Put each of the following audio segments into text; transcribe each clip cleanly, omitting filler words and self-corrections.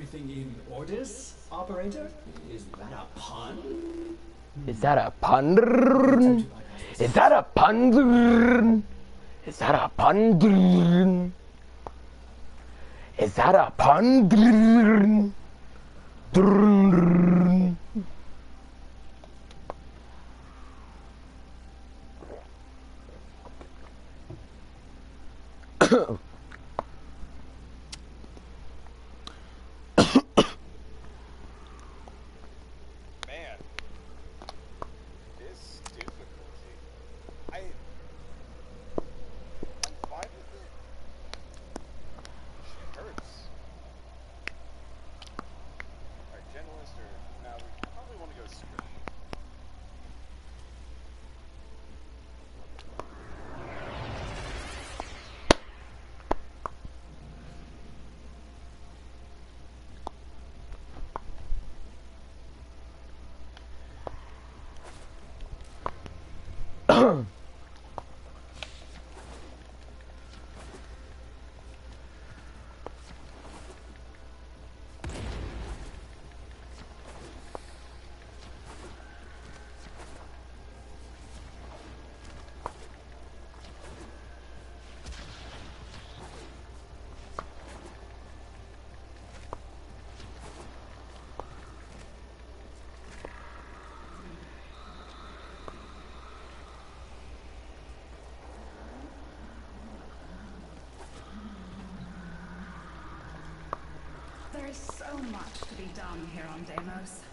everything in orders, operator? Is that a pun? Is that a pun? Is that a pun? Is that a pun? Is that a pun? Man, this difficulty. I'm fine with it. Shit hurts. Alright, gentlest or now we probably want to go straight. There is so much to be done here on Deimos.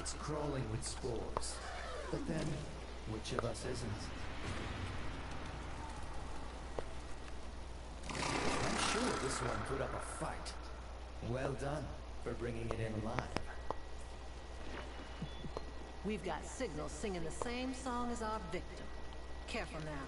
It's crawling with spores. But then, which of us isn't? I'm sure this one put up a fight. Well done for bringing it in alive. We've got signals singing the same song as our victim. Careful now.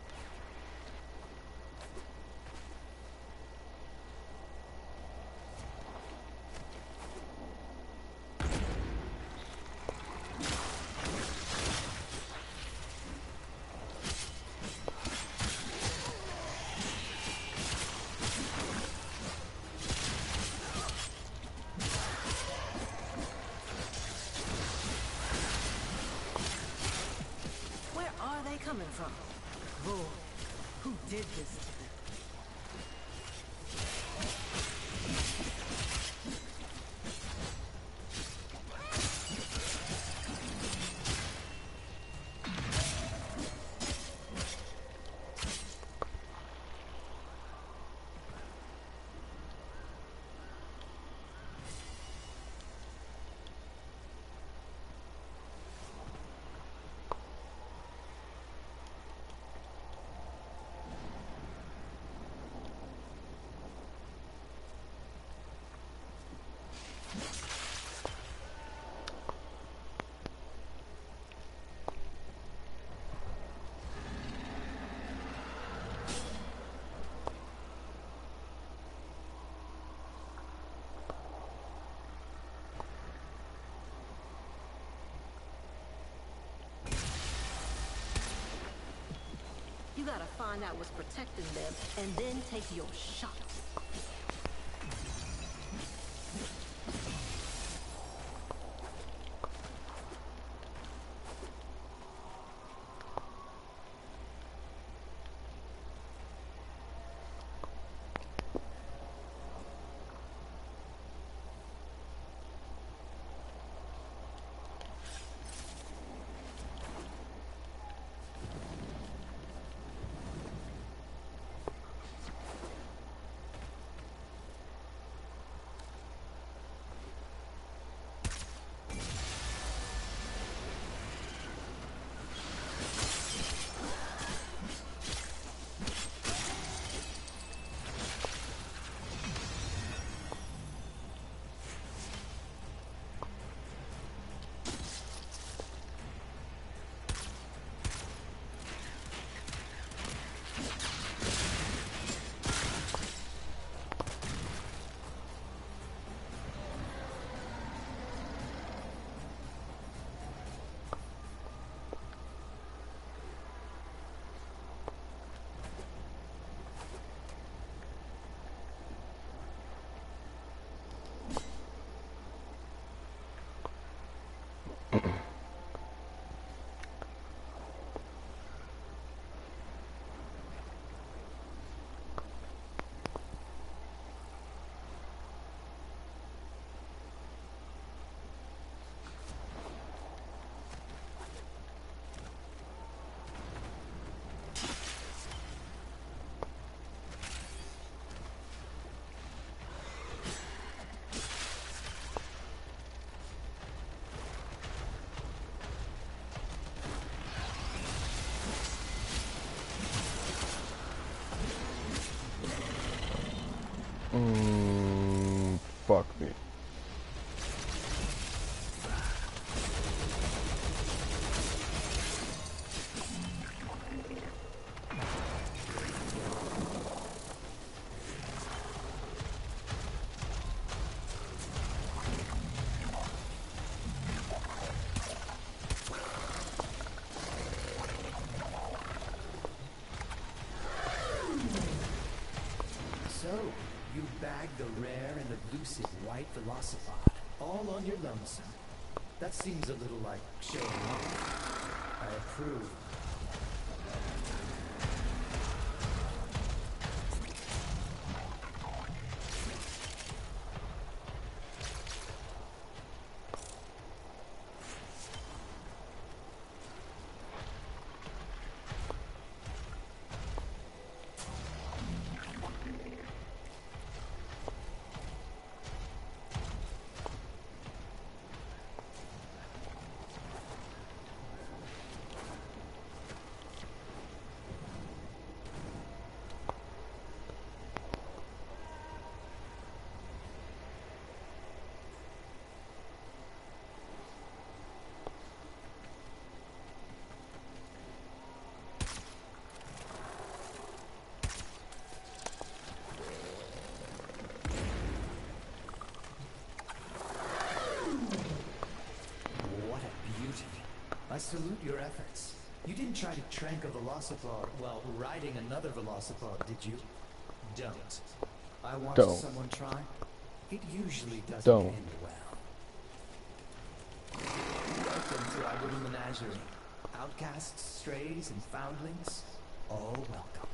Coming from? Lord, who did this to them? You gotta find out what's protecting them, and then take your shots. Fuck me. So, you bagged the rare and elusive white velocipod, all on your lonesome. That seems a little like showing off. I approve. I salute your efforts. You didn't try to trank a velocipede while riding another velocipede, did you? Don't. I watched Don't. someone try. It usually doesn't Don't. end well. Welcome to our little menagerie. Outcasts, strays, and foundlings, all welcome.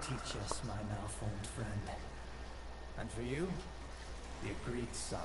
teach us, my malformed friend. And for you, the agreed sum.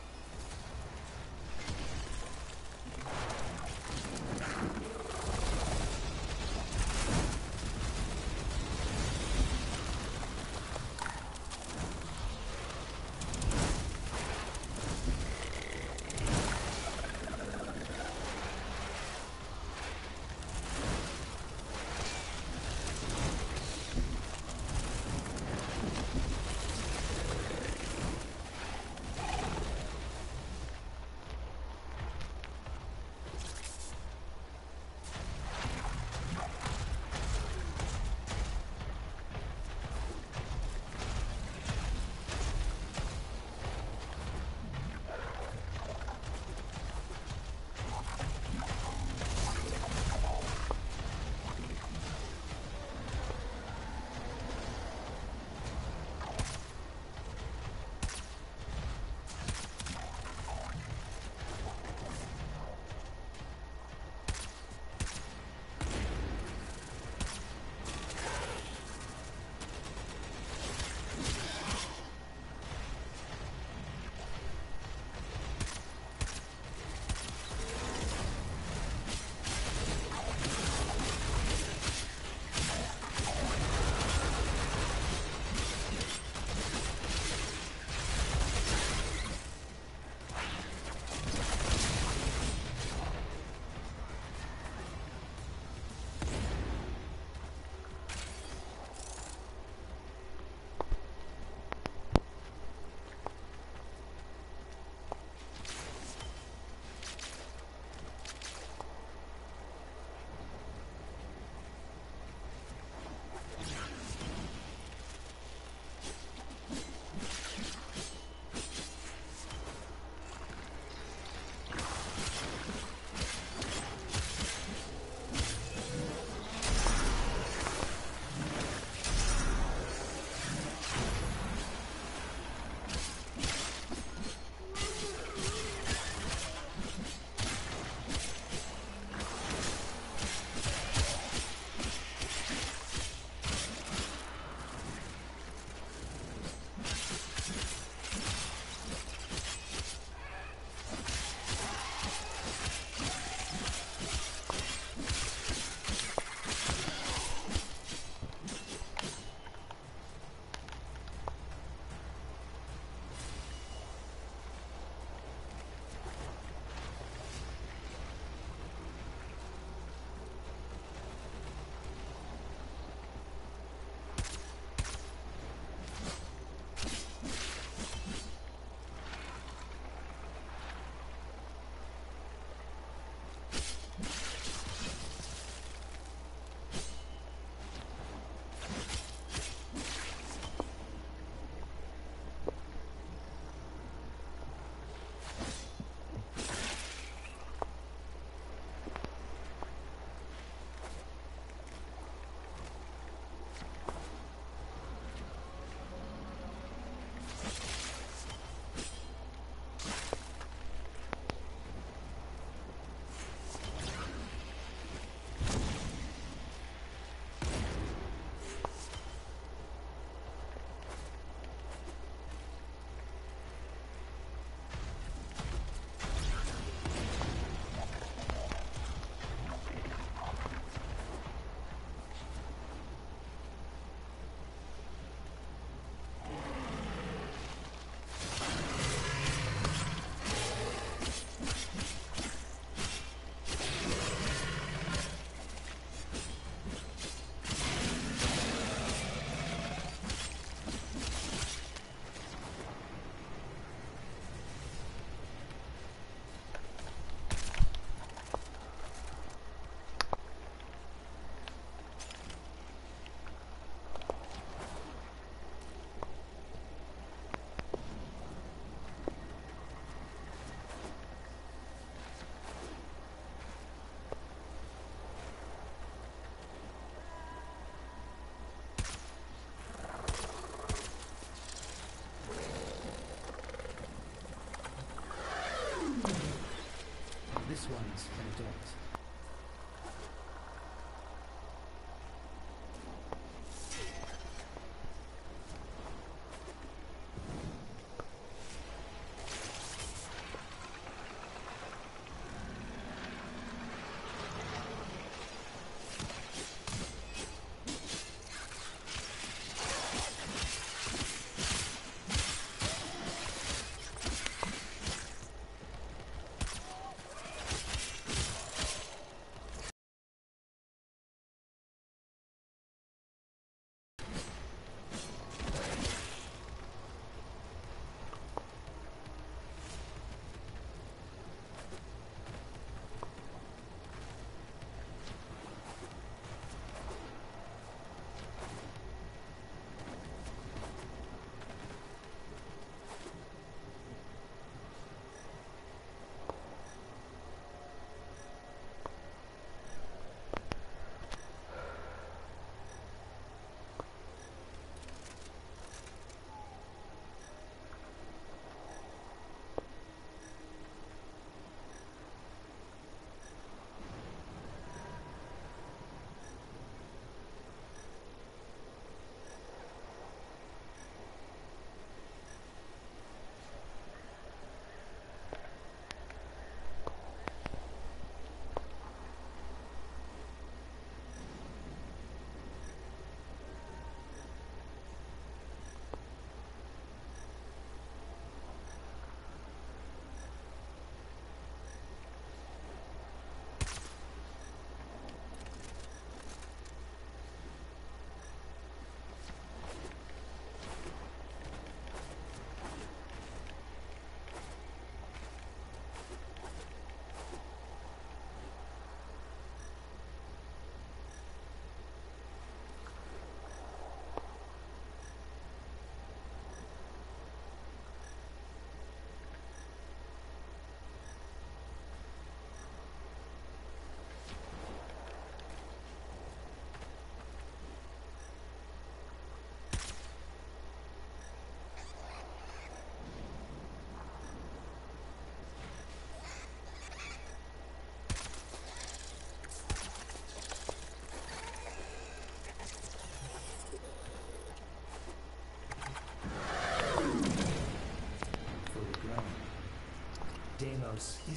This one's an adult.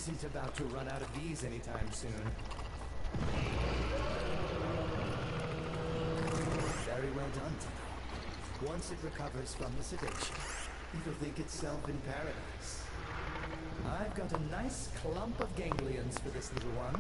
isn't about to run out of these anytime soon. Very well done, Tao. Once it recovers from the sedation, it'll think itself in paradise. I've got a nice clump of ganglions for this little one.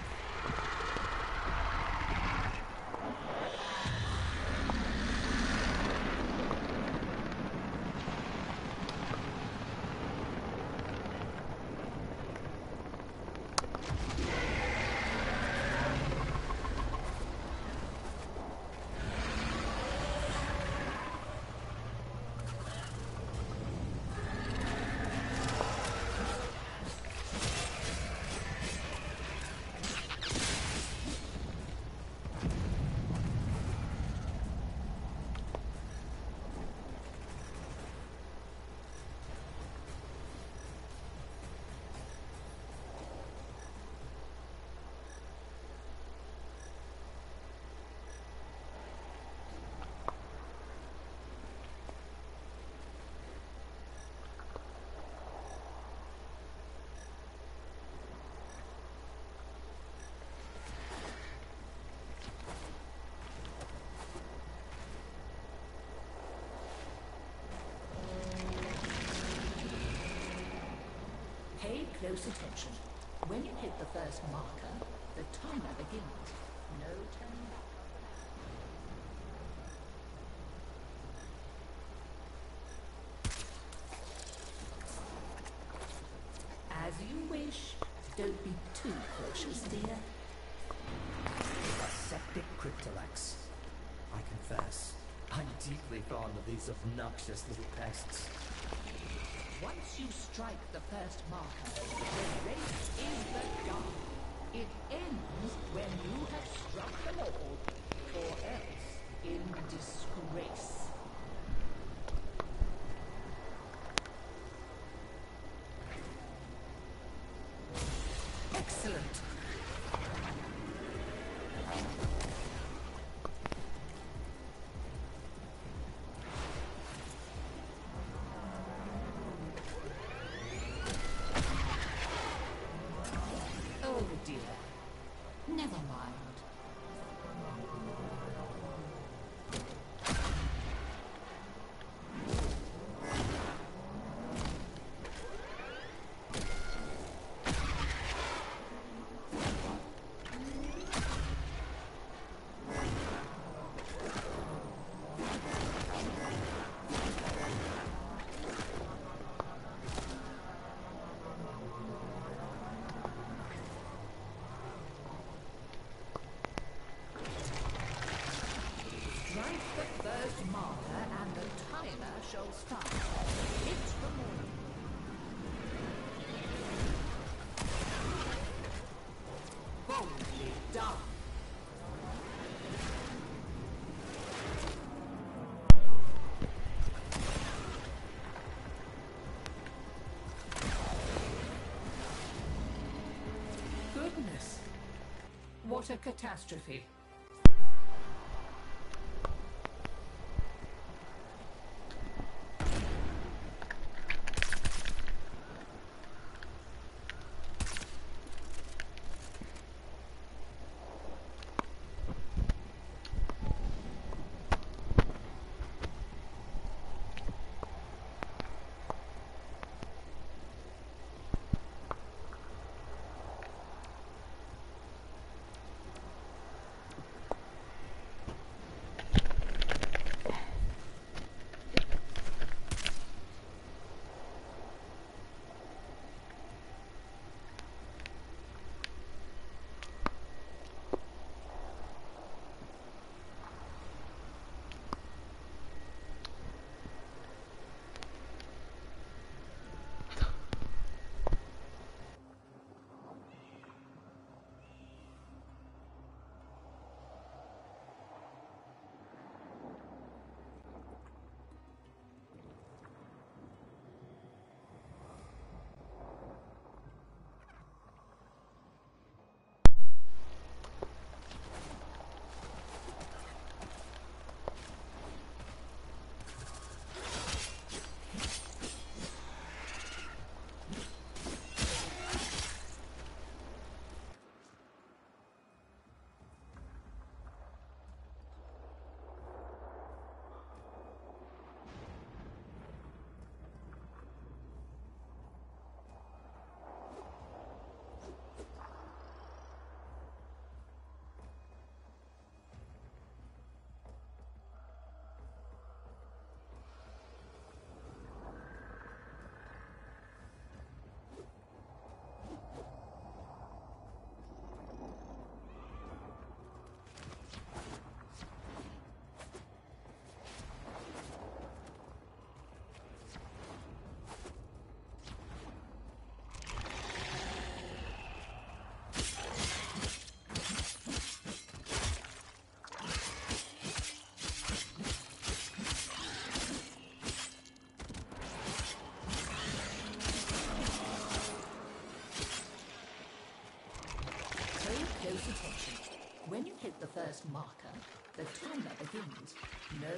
Pay close attention. When you hit the first marker, the timer begins. No turning back. As you wish. Don't be too cautious, dear. A septic cryptolex. I confess, I'm deeply fond of these obnoxious little pests. Once you strike the first marker, the race is begun. It ends when you have struck them all, or else in disgrace. Excellent. Oh dear. Never mind. Strike the first marker and the timer shall start. Hit the morning. Boldly done. Goodness. What a catastrophe.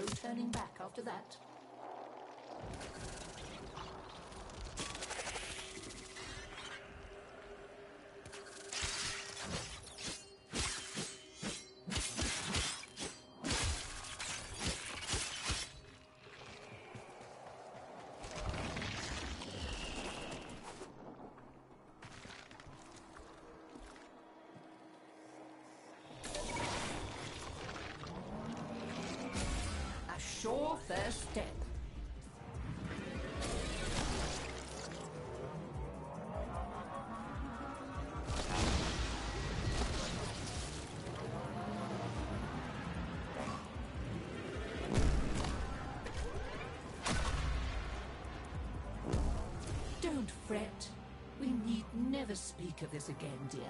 turning back after that. Sure first step. Don't fret. We need never speak of this again, dear.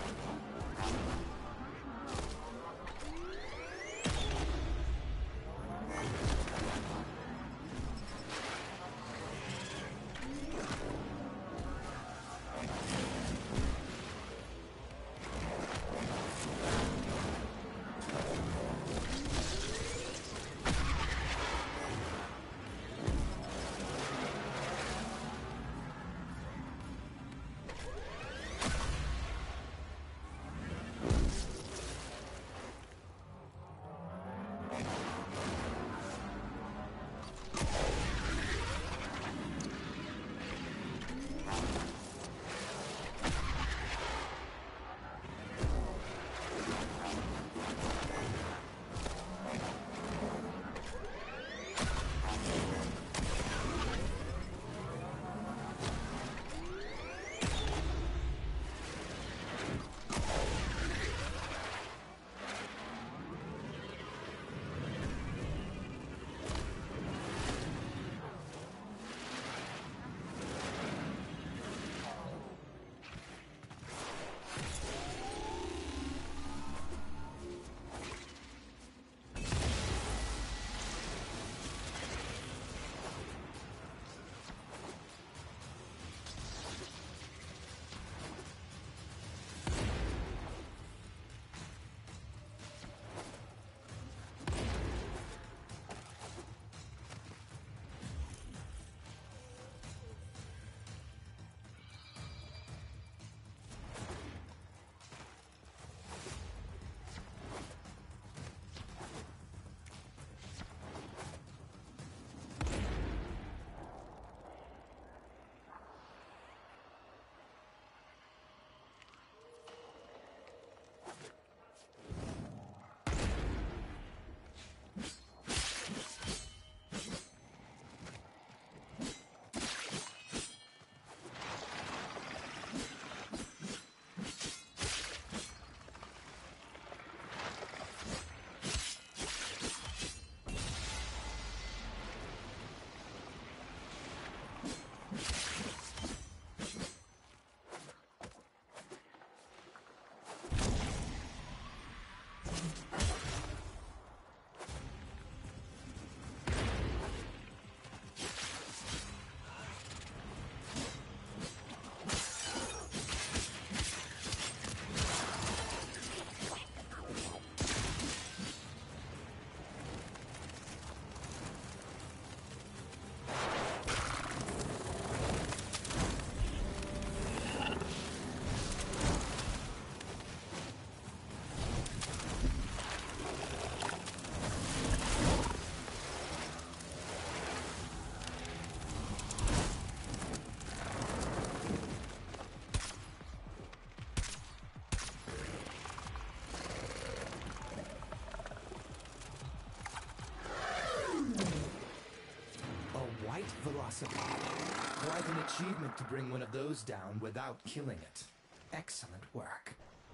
Velocipede. Quite an achievement to bring one of those down without killing it. Excellent work.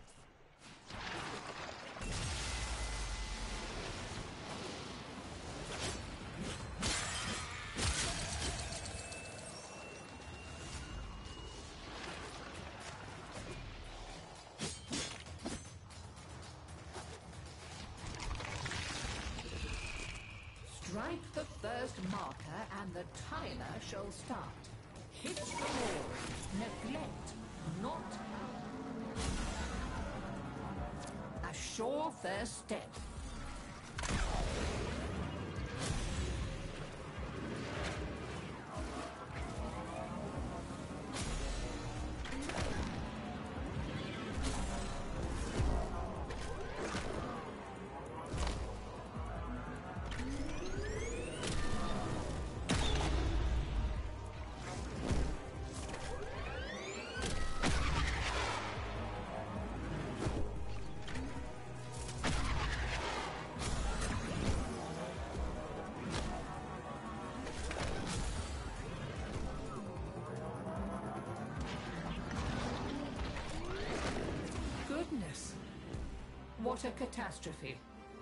Strike the first marker and the timer shall start. Hit the wall. Neglect, not a sure first step. report a catastrophe.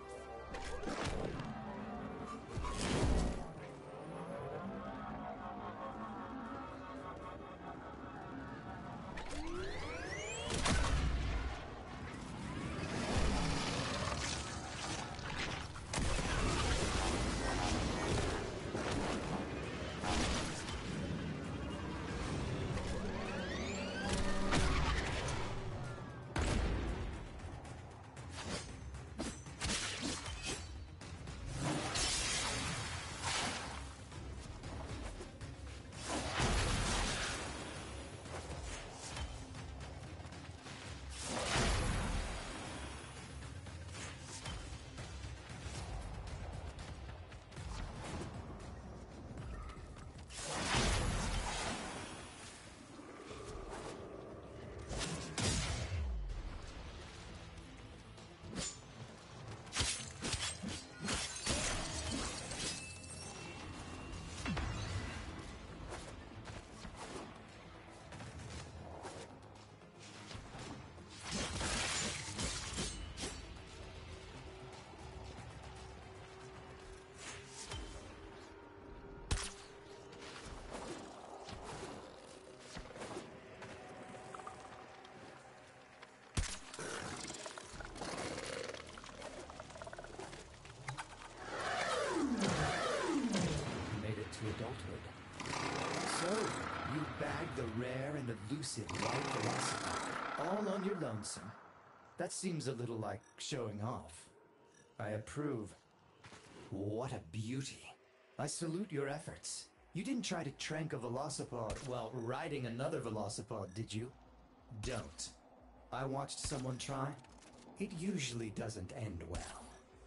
You bagged the rare and elusive white velocity, all on your lonesome. That seems a little like showing off. I approve. What a beauty. I salute your efforts. You didn't try to trank a velocipede while riding another velocipede, did you? Don't. I watched someone try. It usually doesn't end well.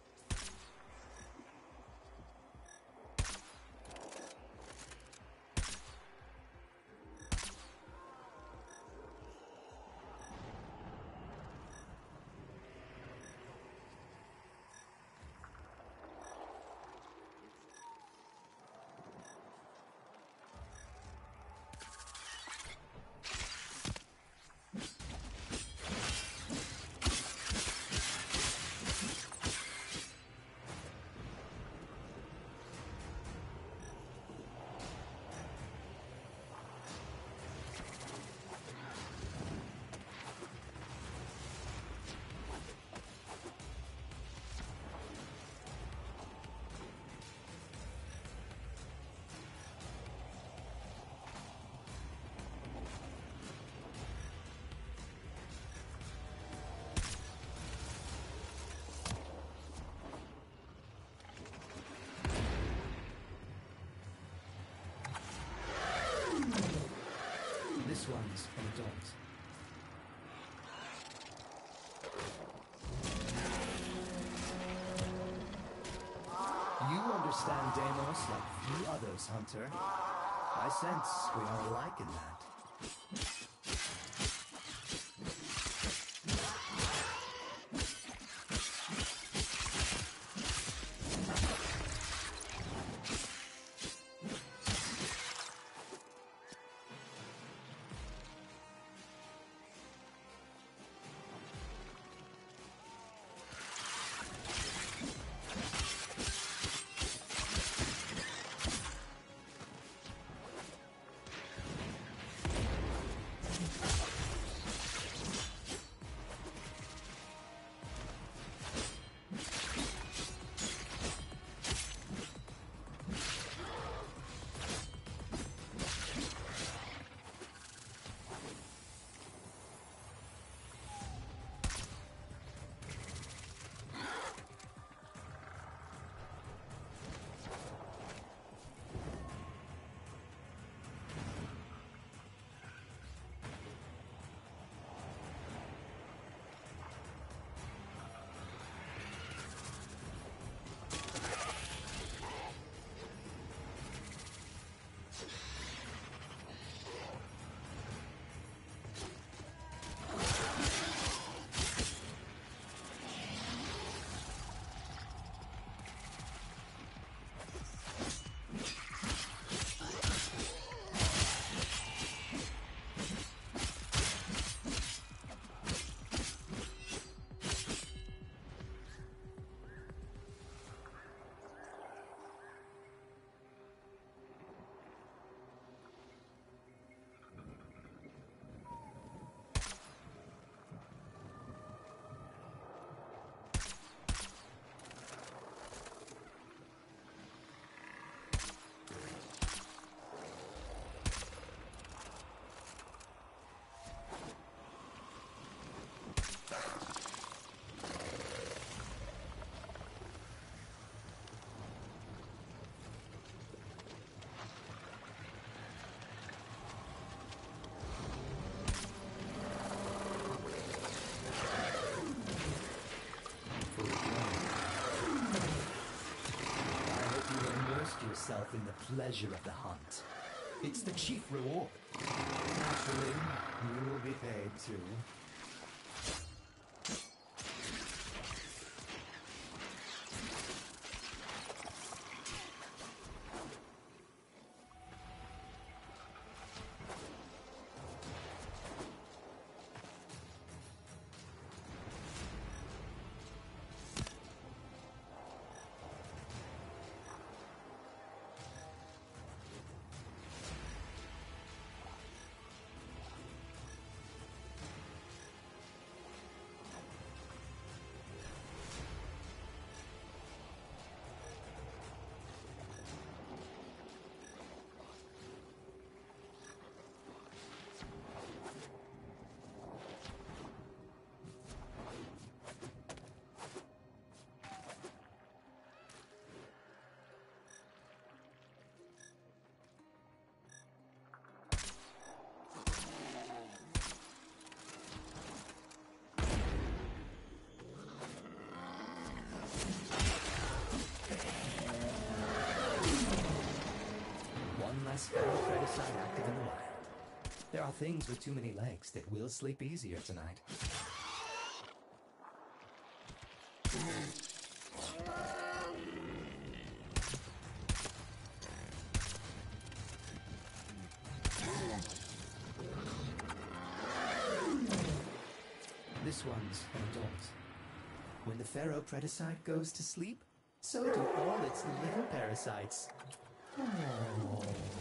This one's an adult. You understand Deimos like few others, Hunter. I sense we are alike in that. yourself in the pleasure of the hunt. It's the chief reward. Naturally, you will be paid too. Pharaoh-Predicide active in the wild. There are things with too many legs that will sleep easier tonight. This one's an adult. When the Pharaoh-Predicide goes to sleep, so do all its little parasites. Oh.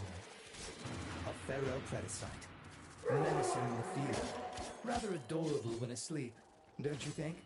A Pharaoh-Predicide, menacing in the field. Rather adorable when asleep, don't you think?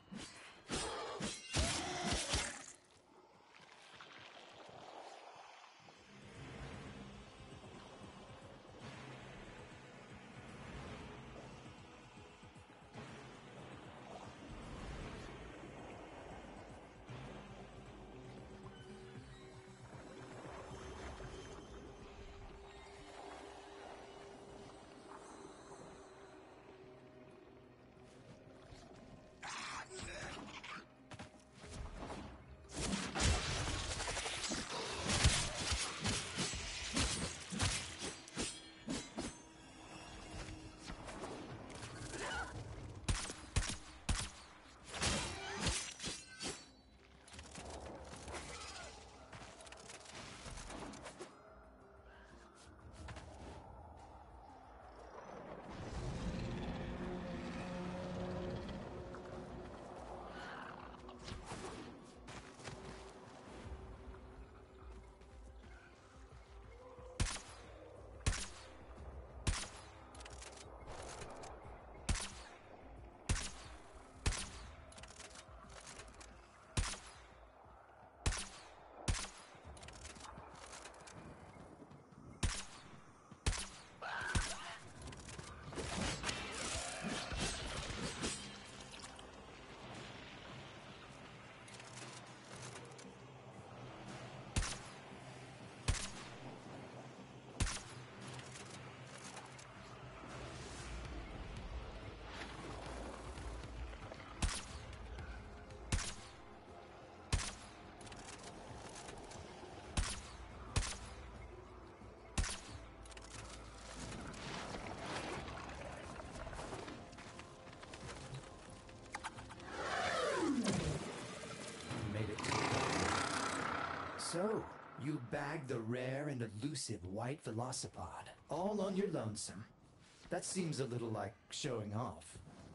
So, you bagged the rare and elusive white velocipod, all on your lonesome. That seems a little like showing off.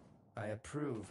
I approve.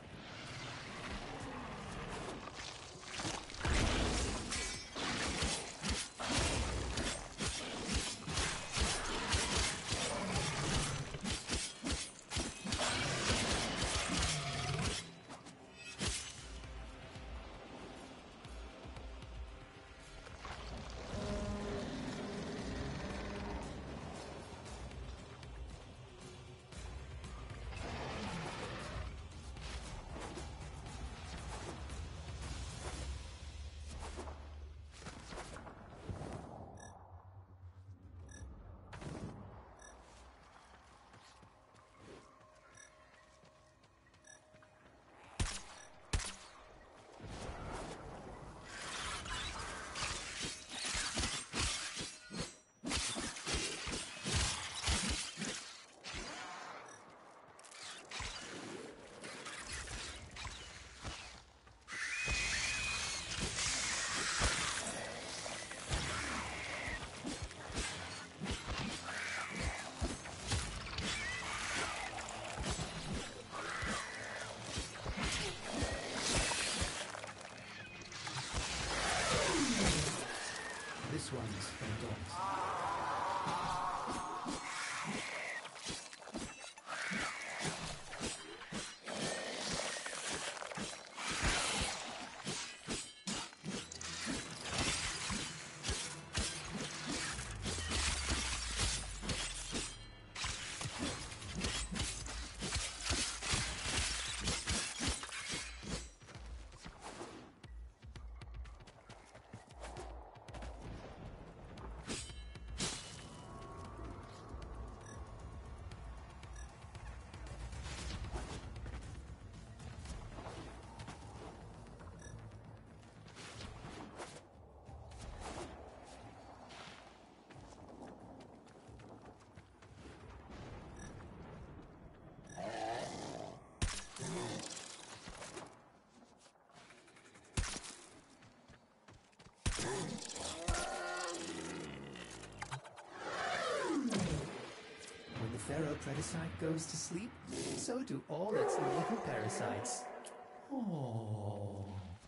ones don't. When the pharaoh predicite goes to sleep, so do all its little parasites. Oh.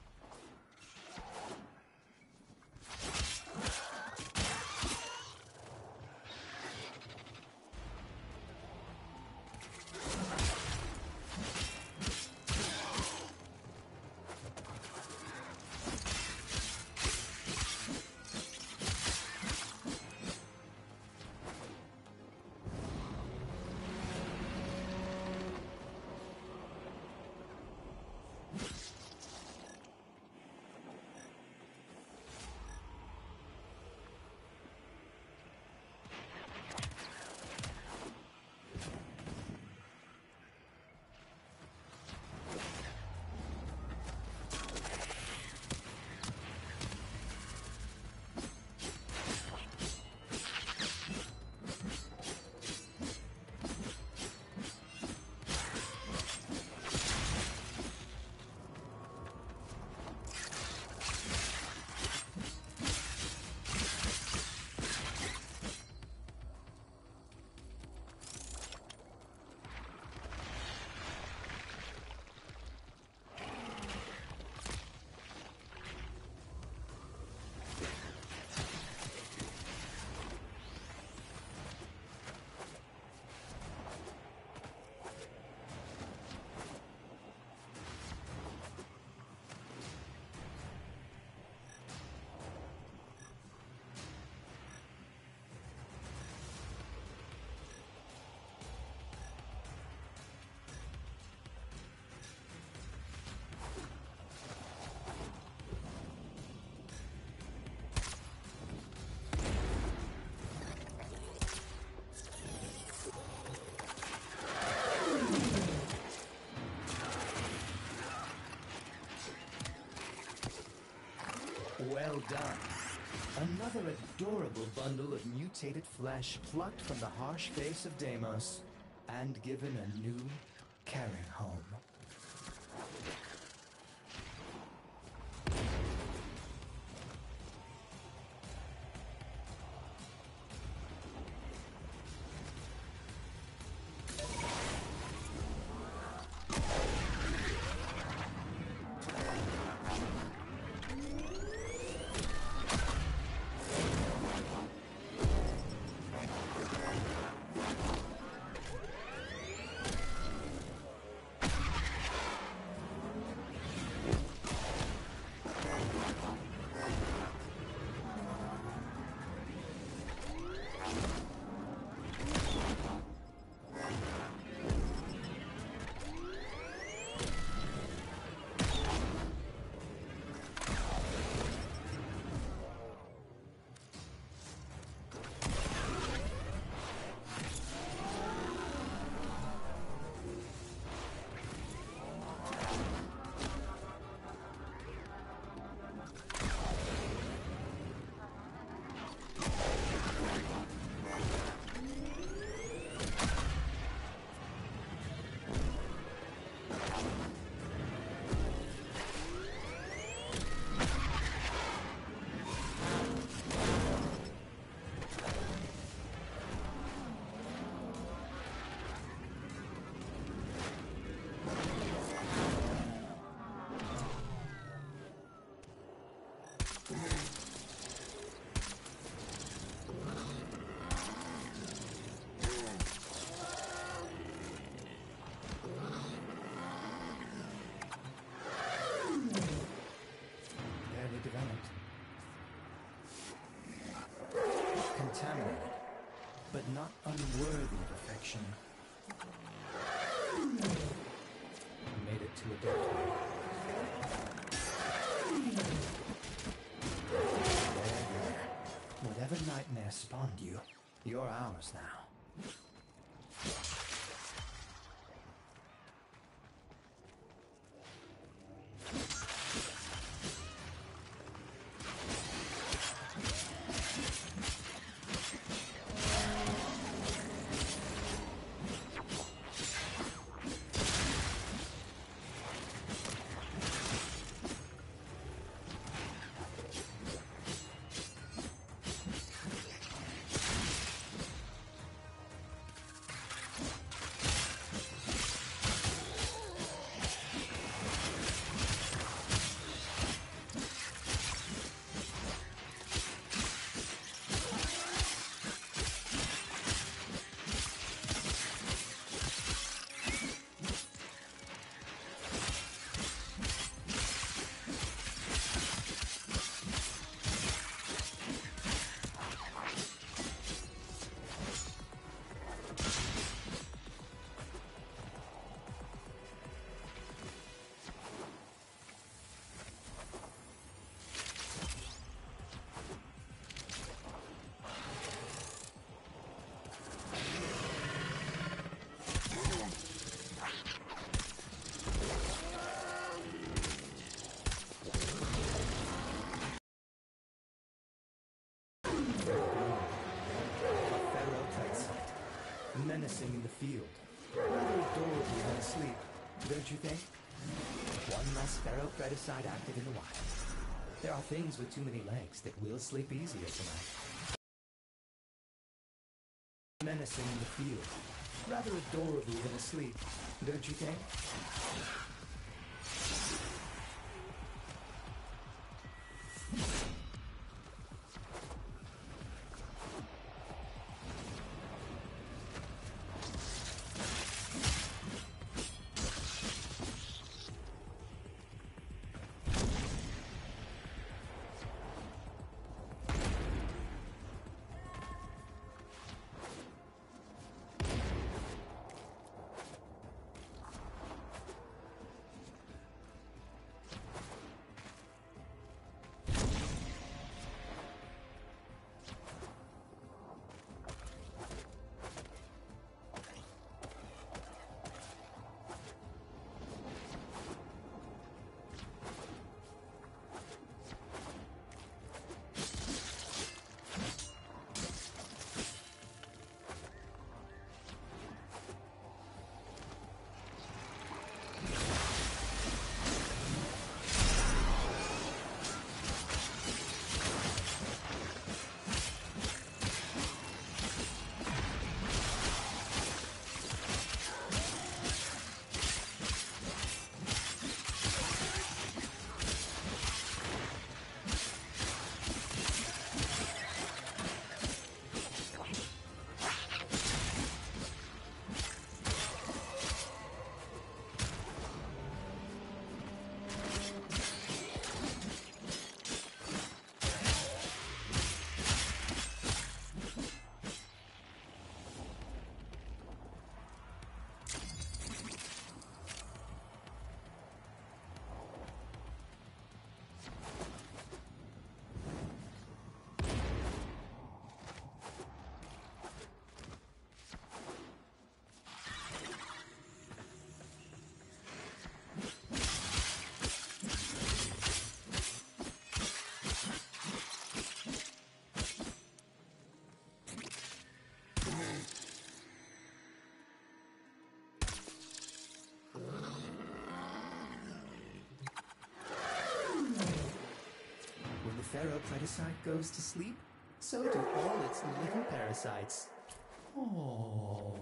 Well done. Another adorable bundle of mutated flesh plucked from the harsh face of Deimos and given a new, caring home. contaminated, but not unworthy of affection. You made it to adulthood. There. Whatever nightmare spawned you, you're ours now. Menacing in the field. Rather adorable when asleep, don't you think? One less pharaoh predicide active in the wild. There are things with too many legs that will sleep easier tonight. Menacing in the field. Rather adorable when asleep, don't you think? Pharaoh Predicite goes to sleep, so do all its little parasites. Oh.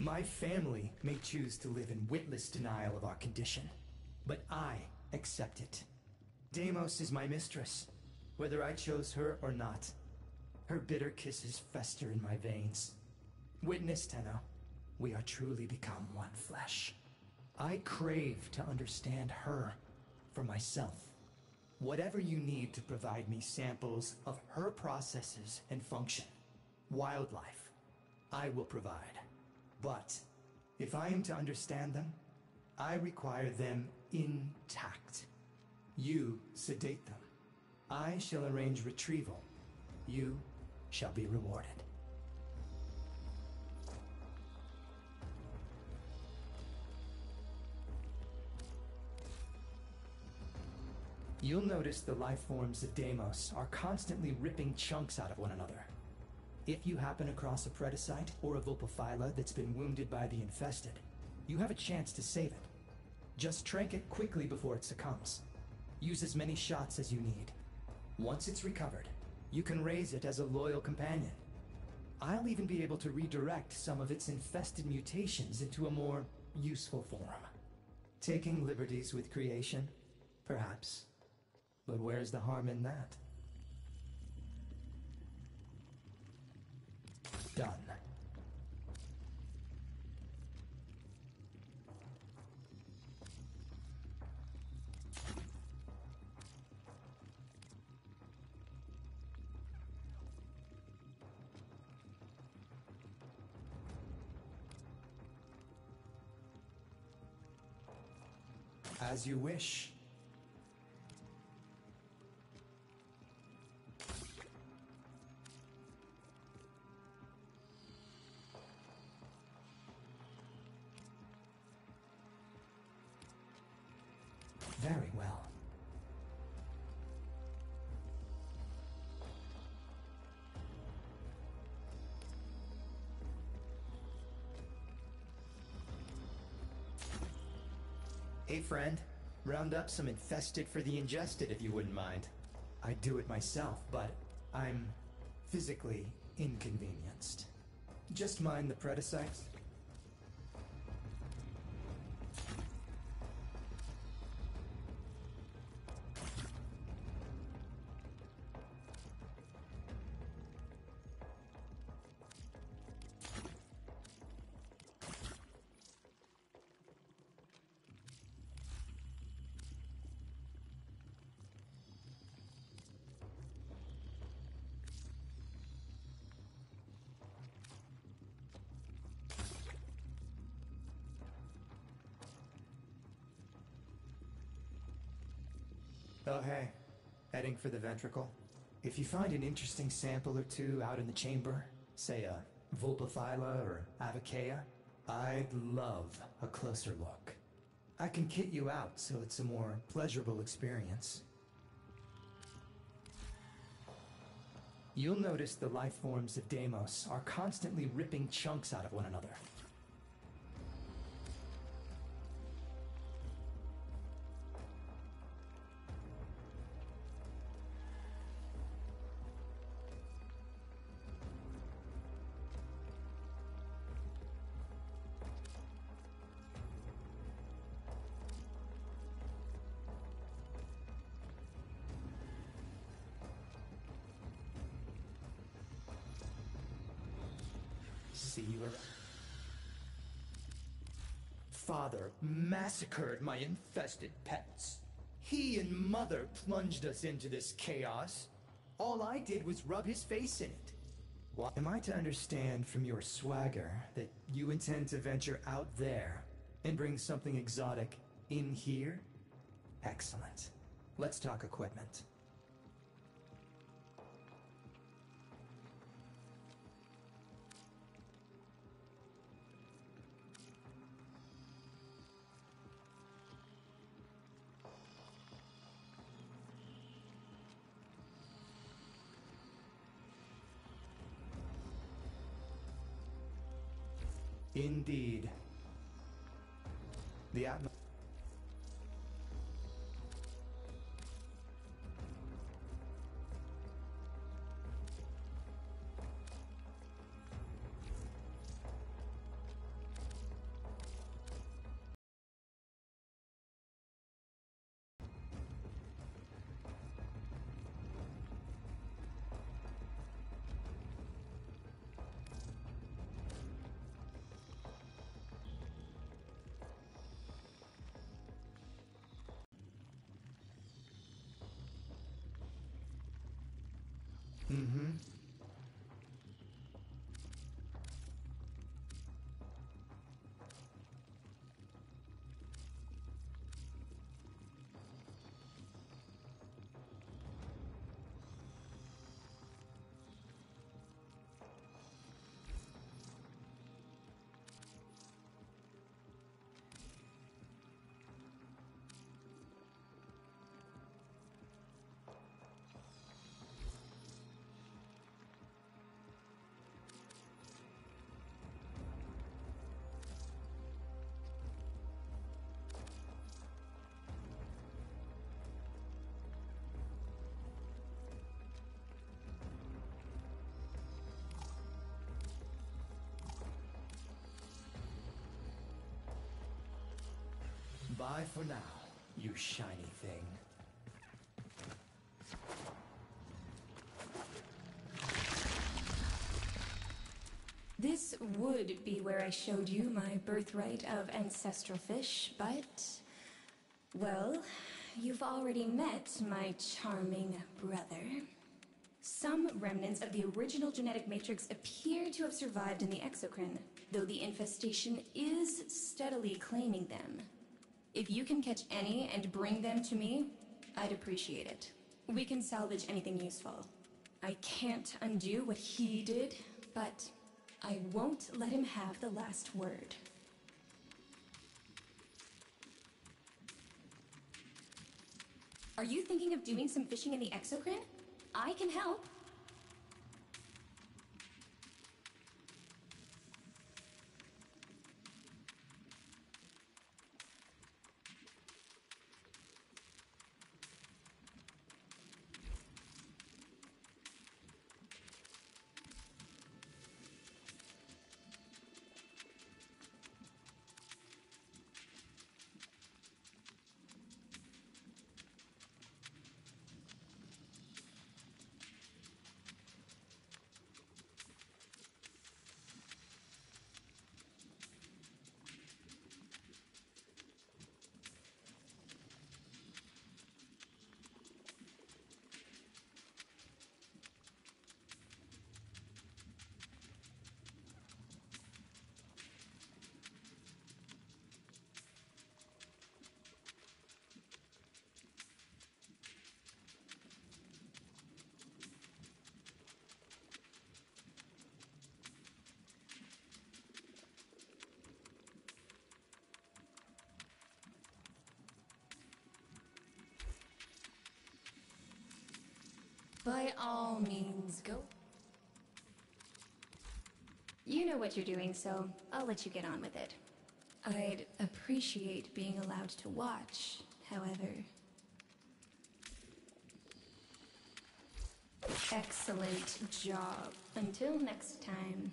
My family may choose to live in witless denial of our condition, but I accept it. Deimos is my mistress, whether I chose her or not. Her bitter kisses fester in my veins. Witness, Tenno, we are truly become one flesh. I crave to understand her for myself. Whatever you need to provide me samples of her processes and function, wildlife, I will provide. But if I am to understand them, I require them intact. You sedate them. I shall arrange retrieval. You shall be rewarded. You'll notice the life forms of Deimos are constantly ripping chunks out of one another. If you happen across a Predacite or a Vulpaphyla that's been wounded by the infested, you have a chance to save it. Just trank it quickly before it succumbs. Use as many shots as you need. Once it's recovered, you can raise it as a loyal companion. I'll even be able to redirect some of its infested mutations into a more useful form. Taking liberties with creation? Perhaps. But where's the harm in that? Done. As you wish. Very well. Hey friend, round up some infested for the ingested if you wouldn't mind. I'd do it myself, but I'm physically inconvenienced. Just mind the Predicites. Oh hey, heading for the ventricle. If you find an interesting sample or two out in the chamber, say a Vulpaphyla or Avaceia, I'd love a closer look. I can kit you out so it's a more pleasurable experience. You'll notice the life forms of Deimos are constantly ripping chunks out of one another. See you around. Father massacred my infested pets. He and Mother plunged us into this chaos. All I did was rub his face in it. Why am I to understand from your swagger that you intend to venture out there and bring something exotic in here? Excellent. Let's talk equipment. Indeed. The atmosphere. Mm-hmm. Bye for now, you shiny thing. This would be where I showed you my birthright of ancestral fish, but... well, you've already met my charming brother. Some remnants of the original genetic matrix appear to have survived in the exocrine, though the infestation is steadily claiming them. If you can catch any and bring them to me, I'd appreciate it. We can salvage anything useful. I can't undo what he did, but I won't let him have the last word. Are you thinking of doing some fishing in the exocrine? I can help. By all means, go. You know what you're doing, so I'll let you get on with it. I'd appreciate being allowed to watch, however. Excellent job. Until next time.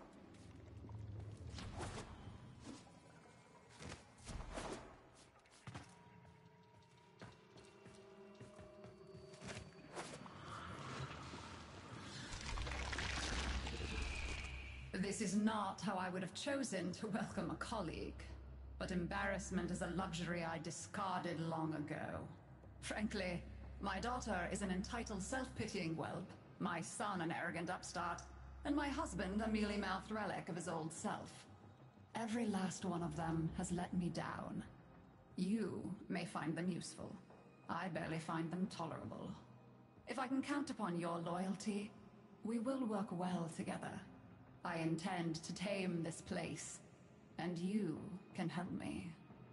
This is not how I would have chosen to welcome a colleague. But embarrassment is a luxury I discarded long ago. Frankly, my daughter is an entitled, self-pitying whelp, my son an arrogant upstart, and my husband a mealy-mouthed relic of his old self. Every last one of them has let me down. You may find them useful. I barely find them tolerable. If I can count upon your loyalty, we will work well together. I intend to tame this place, and you can help me.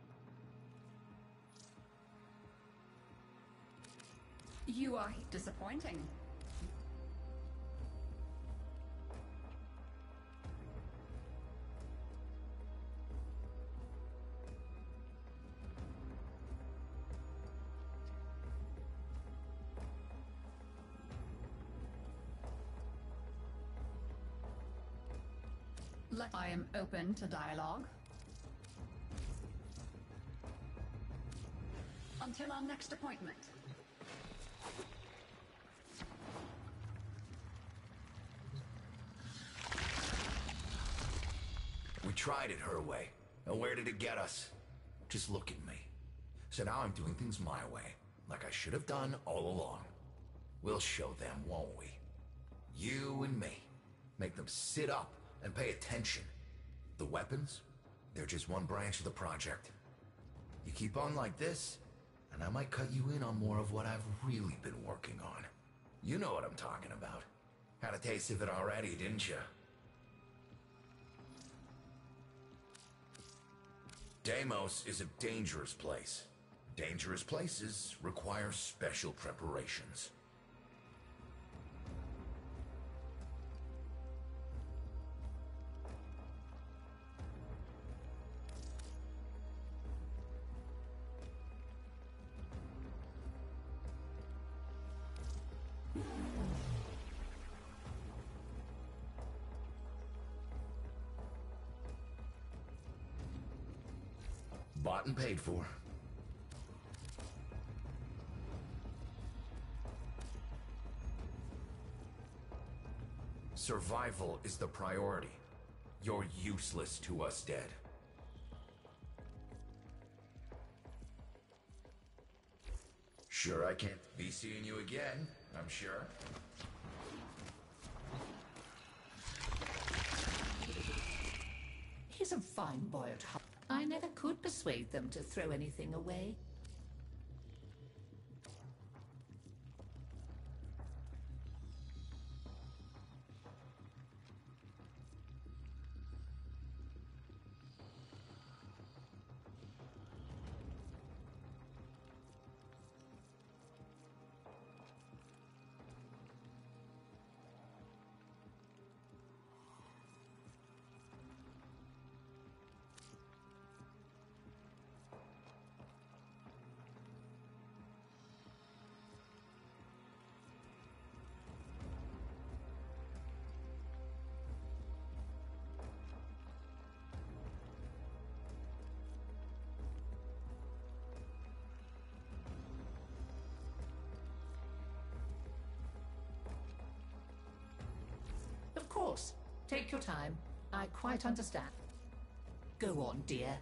You are disappointing. I am open to dialogue. Until our next appointment. We tried it her way. And where did it get us? Just look at me. So now I'm doing things my way, like I should have done all along. We'll show them, won't we? You and me. Make them sit up and pay attention. The weapons? They're just one branch of the project. You keep on like this, and I might cut you in on more of what I've really been working on. You know what I'm talking about. Had a taste of it already, didn't you? Deimos is a dangerous place. Dangerous places require special preparations. Bought and paid for. Survival is the priority. You're useless to us dead. Sure, I can't be seeing you again, I'm sure. He's a fine boy at heart. I never could persuade them to throw anything away. Of course. Take your time. I quite understand. Go on, dear.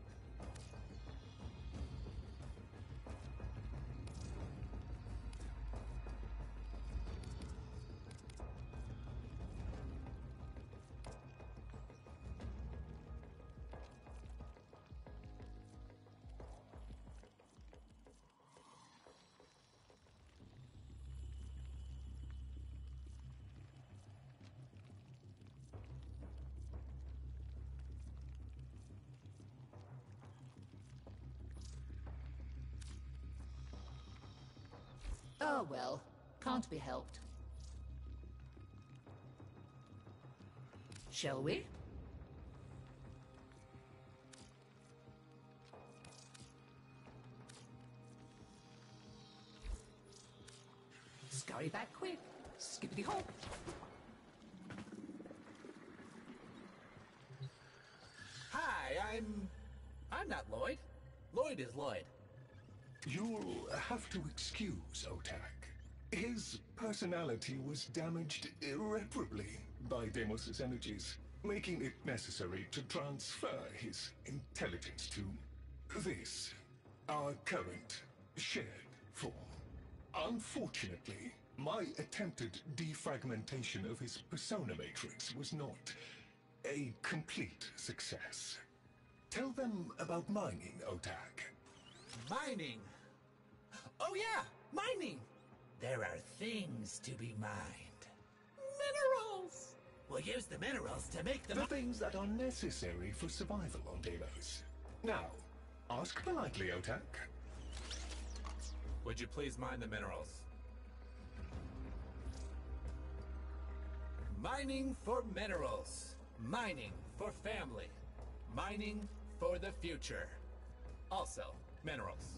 Oh well, can't be helped. Shall we? Scurry back quick. Skippity hop. Hi, I'm not Lloyd. Lloyd is Lloyd. You'll have to excuse Otak. His personality was damaged irreparably by Deimos' energies, making it necessary to transfer his intelligence to this, our current shared form. Unfortunately, my attempted defragmentation of his persona matrix was not a complete success. Tell them about mining, Otak. Mining! Oh yeah, mining! There are things to be mined. Minerals! We'll use the minerals to make The things that are necessary for survival on Deimos. Now, ask politely, Otak. Would you please mine the minerals? Mining for minerals. Mining for family. Mining for the future. Also, minerals.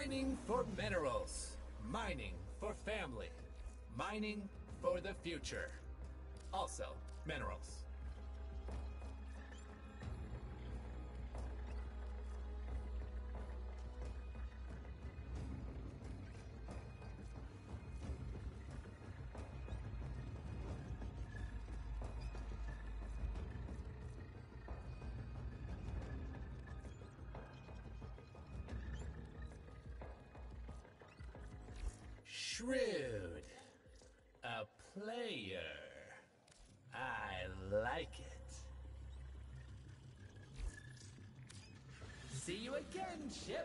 Mining for minerals. Mining for family. Mining for the future. Also, minerals. Shrewd. A player. I like it. See you again, ship.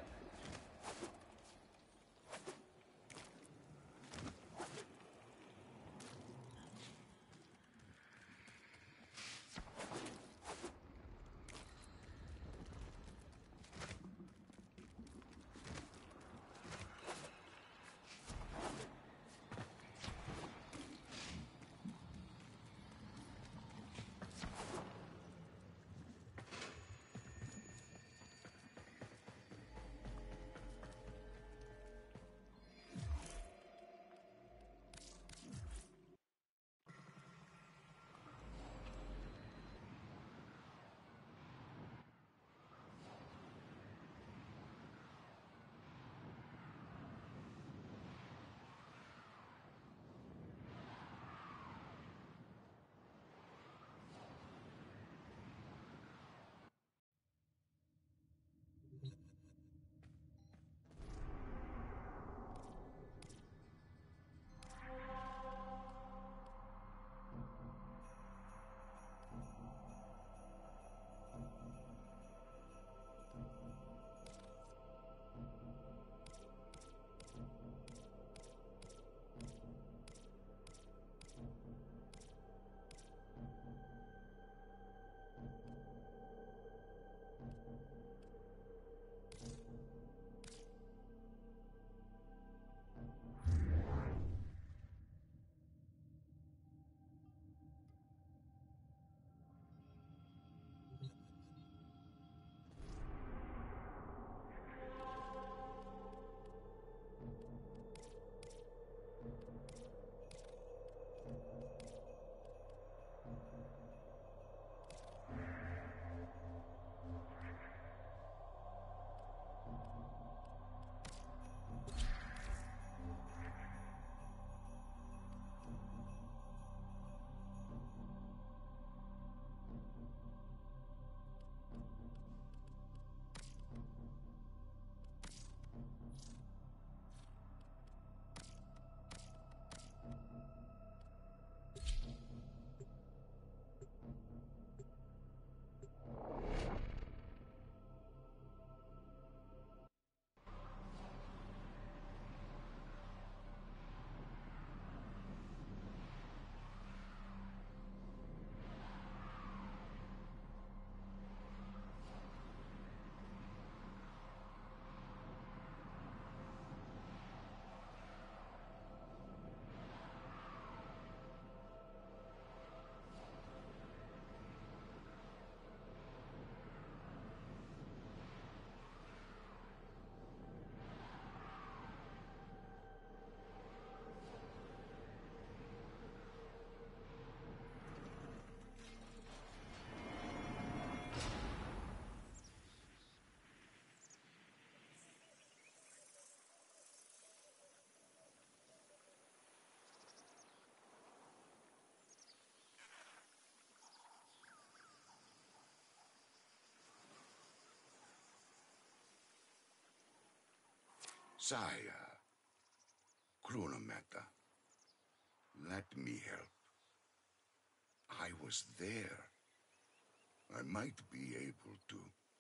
Saya, Krunameta, let me help. I was there. I might be able to.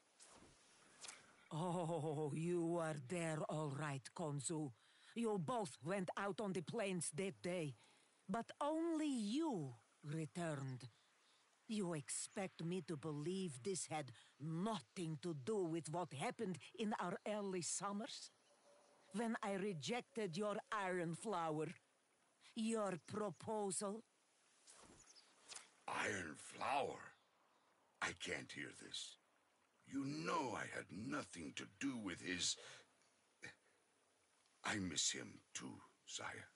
Oh, you were there all right, Konzu. You both went out on the plains that day. But only you returned. You expect me to believe this had nothing to do with what happened in our early summers? When I rejected your iron flower, your proposal? Iron flower? I can't hear this. You know I had nothing to do with his... I miss him too, sire.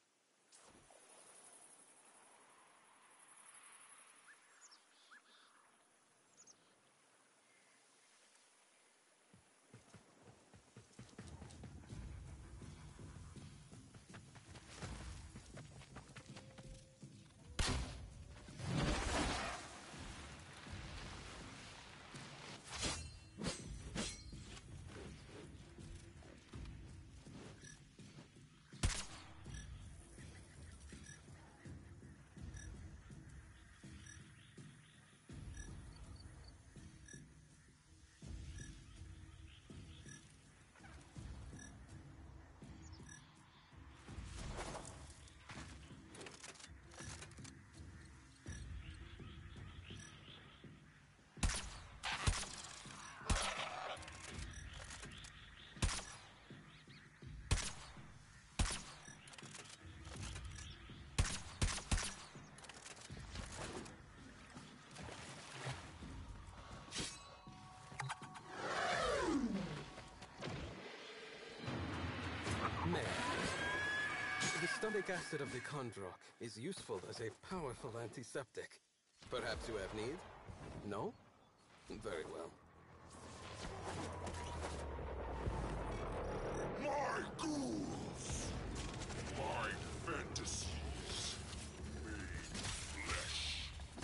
The stomach acid of the Kondrok is useful as a powerful antiseptic. Perhaps you have need? No? Very well. My ghouls! My fantasies made flesh.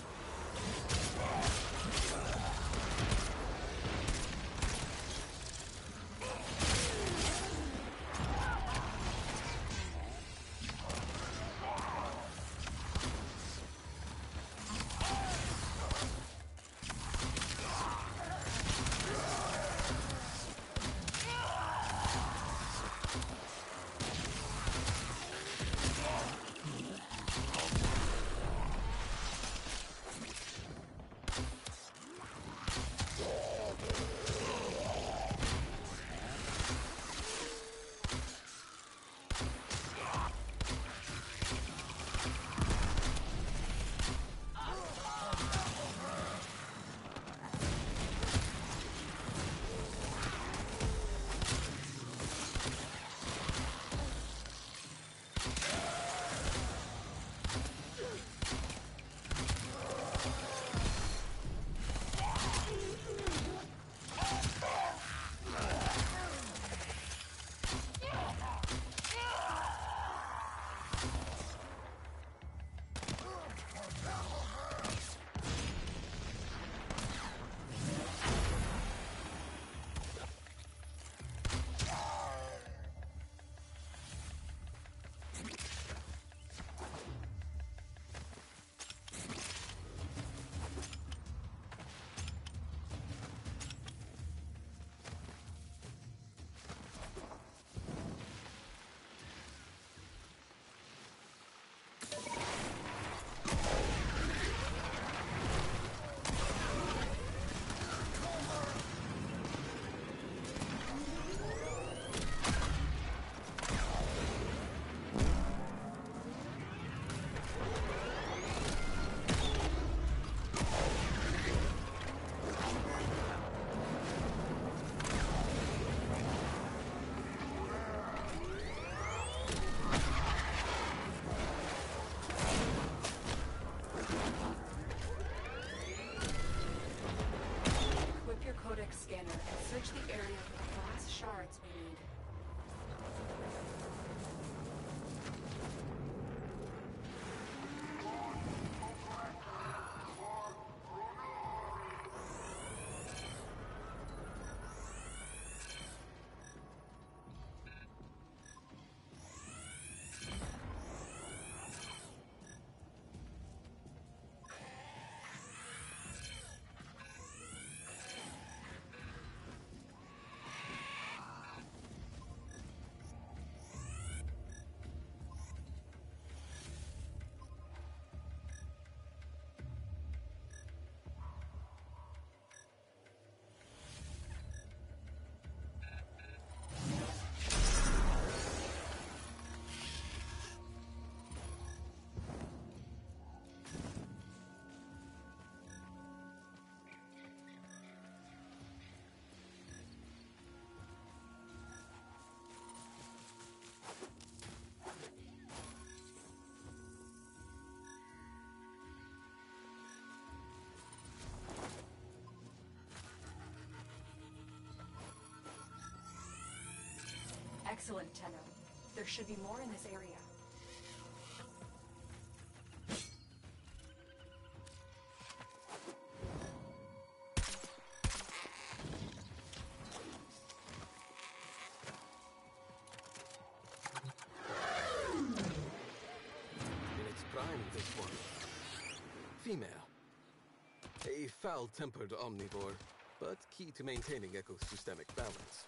Scanner and search the area for the glass shards we need. Excellent, Tenno. There should be more in this area. In its prime, this one. Female. A foul-tempered omnivore, but key to maintaining ecosystemic balance.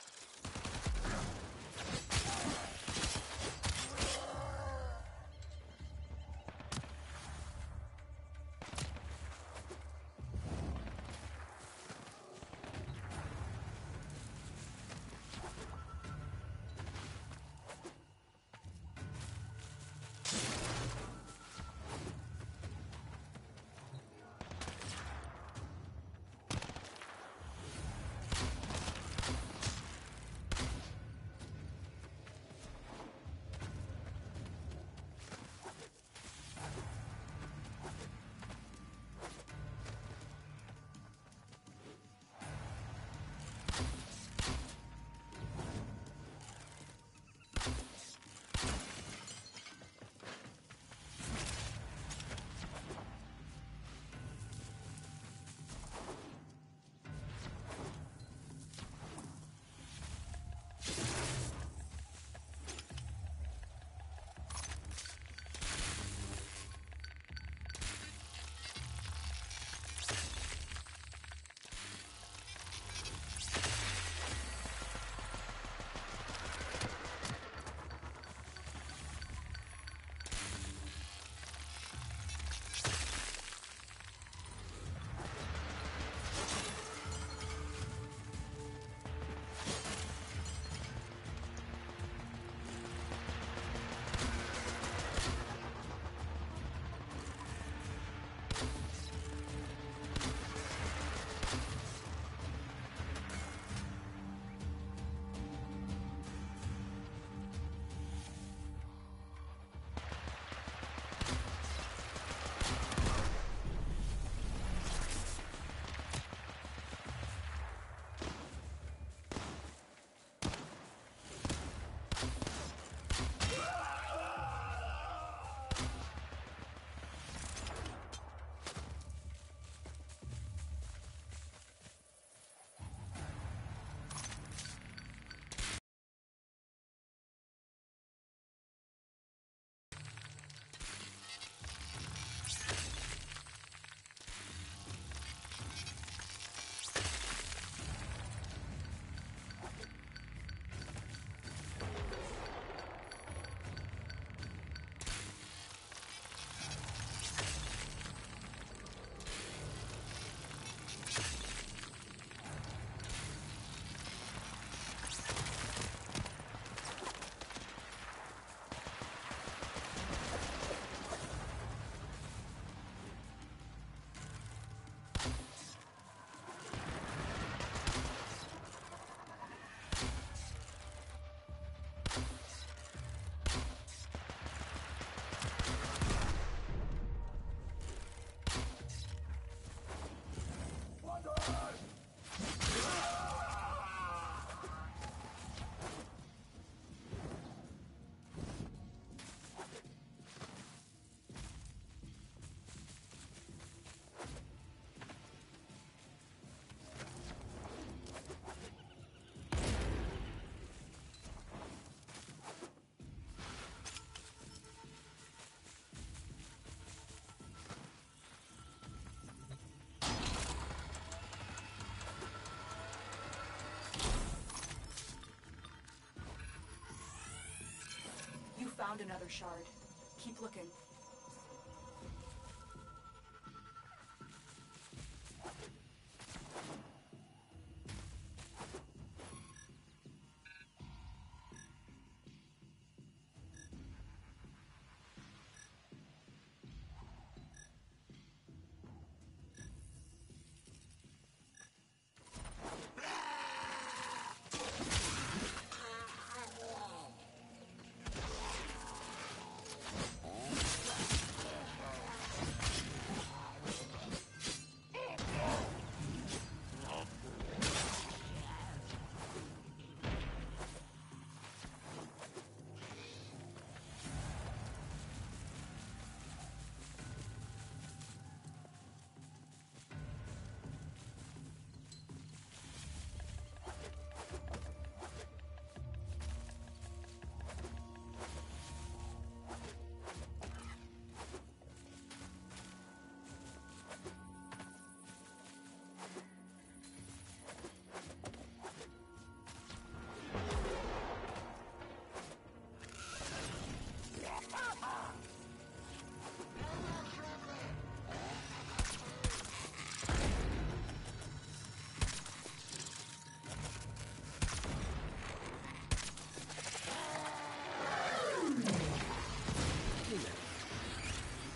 Found another shard. Keep looking.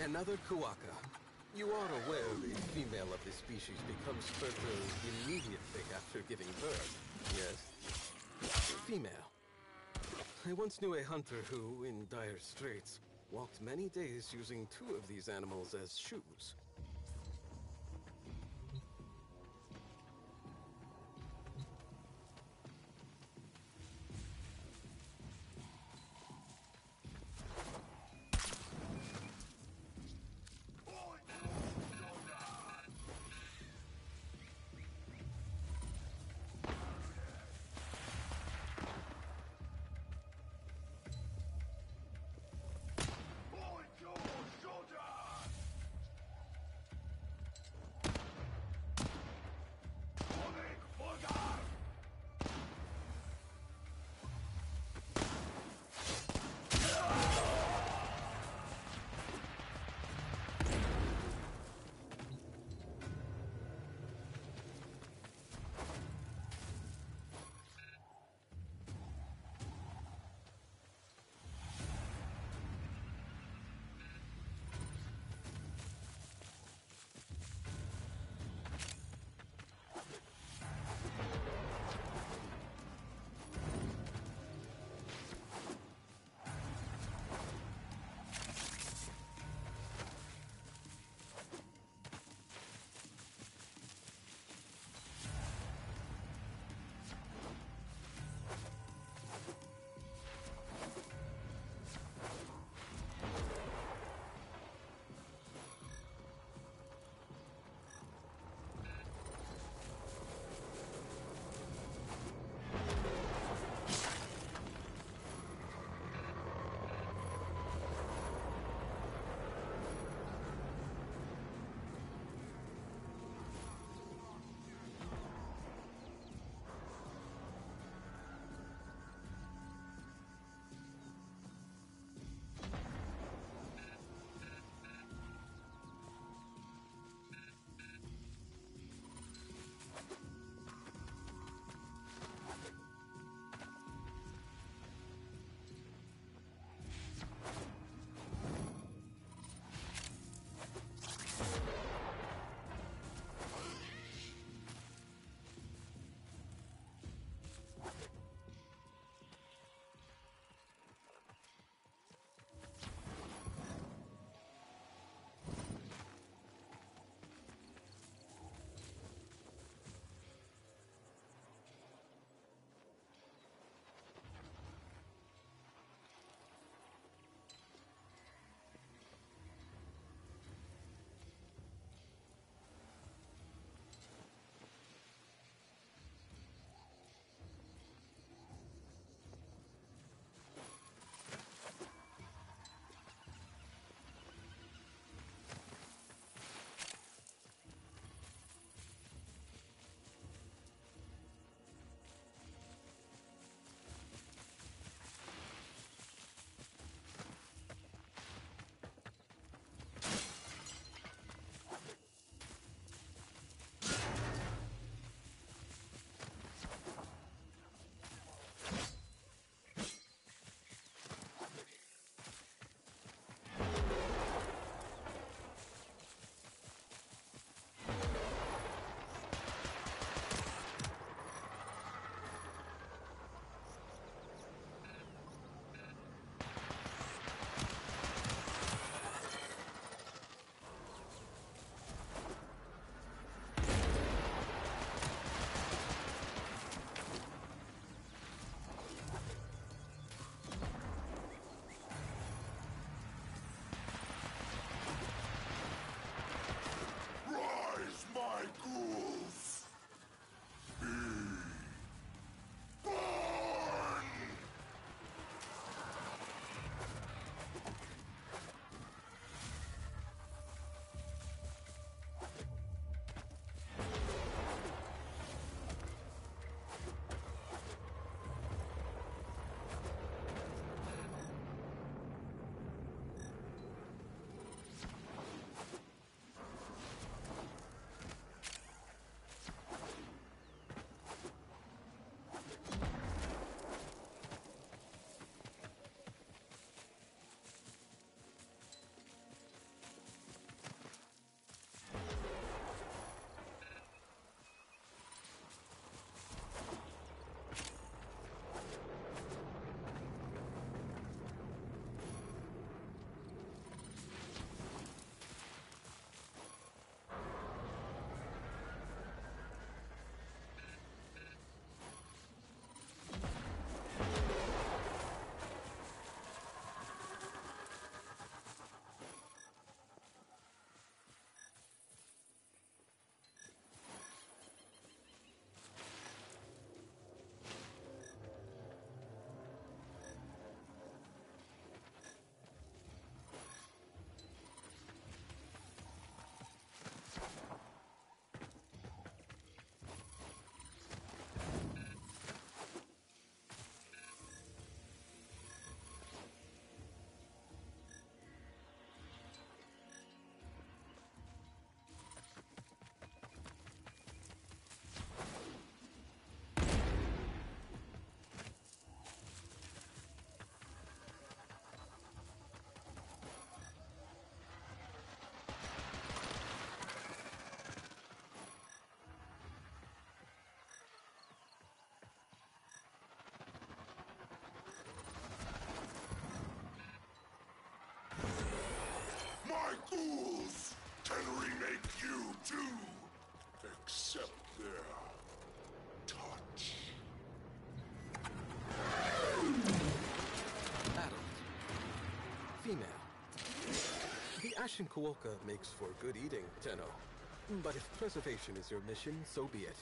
Another Kuaka. You are aware the female of this species becomes fertile immediately after giving birth, yes? Female. I once knew a hunter who, in dire straits, walked many days using 2 of these animals as shoes. Ancient Kuoka makes for good eating, Tenno. But if preservation is your mission, so be it.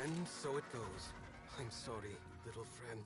And so it goes. I'm sorry, little friend.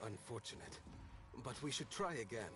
unfortunate. But we should try again.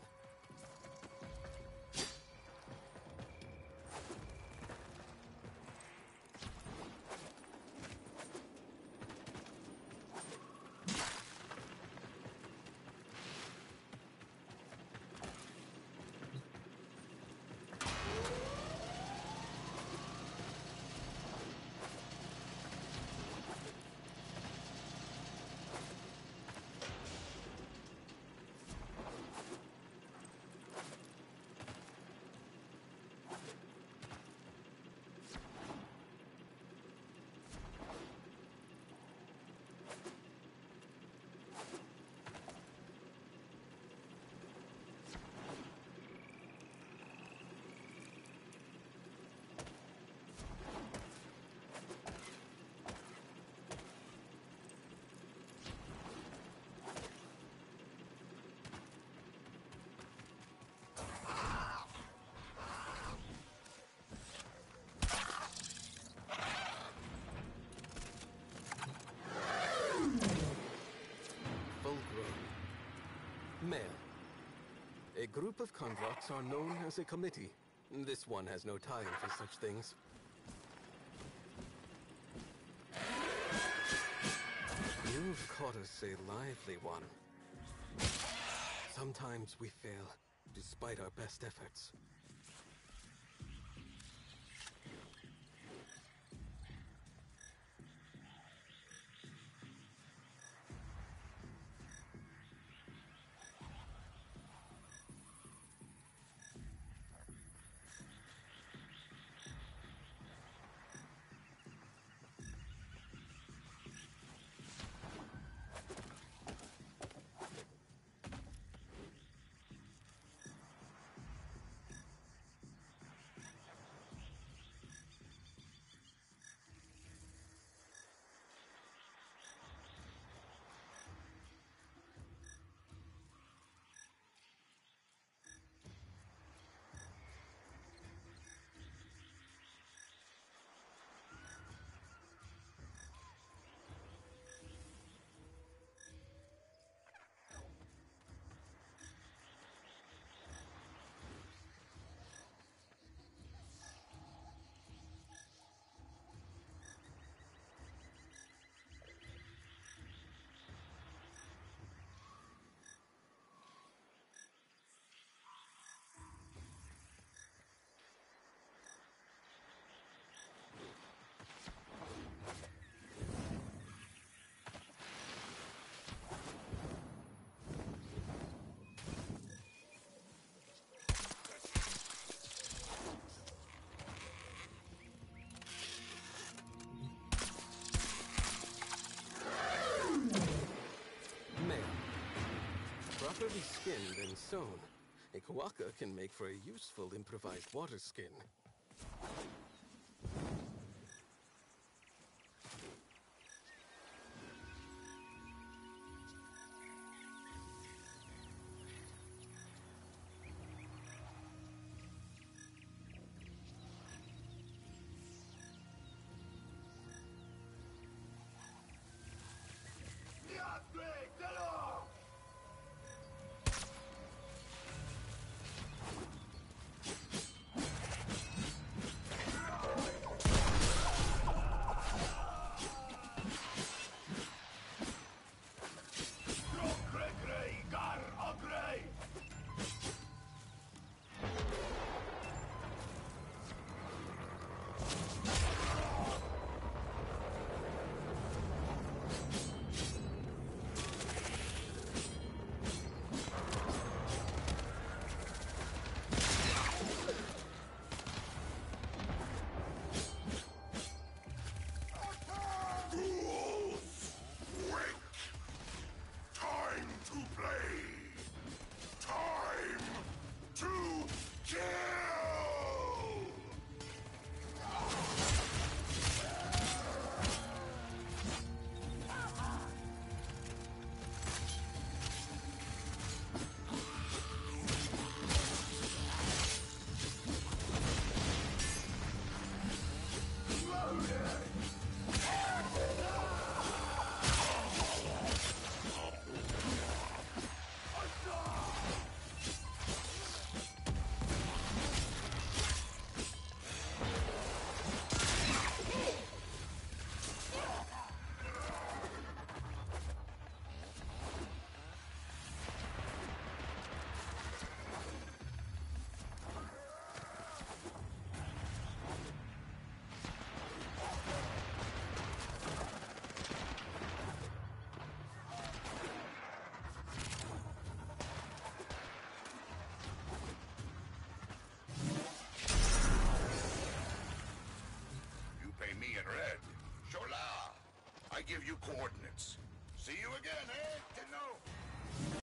Male. A group of Kondroks are known as a committee. This one has no time for such things. You've caught us a lively one. Sometimes we fail, despite our best efforts. Properly skinned and sewn, a Kawaka can make for a useful improvised water skin. I give you coordinates. See you again, eh? Tenno?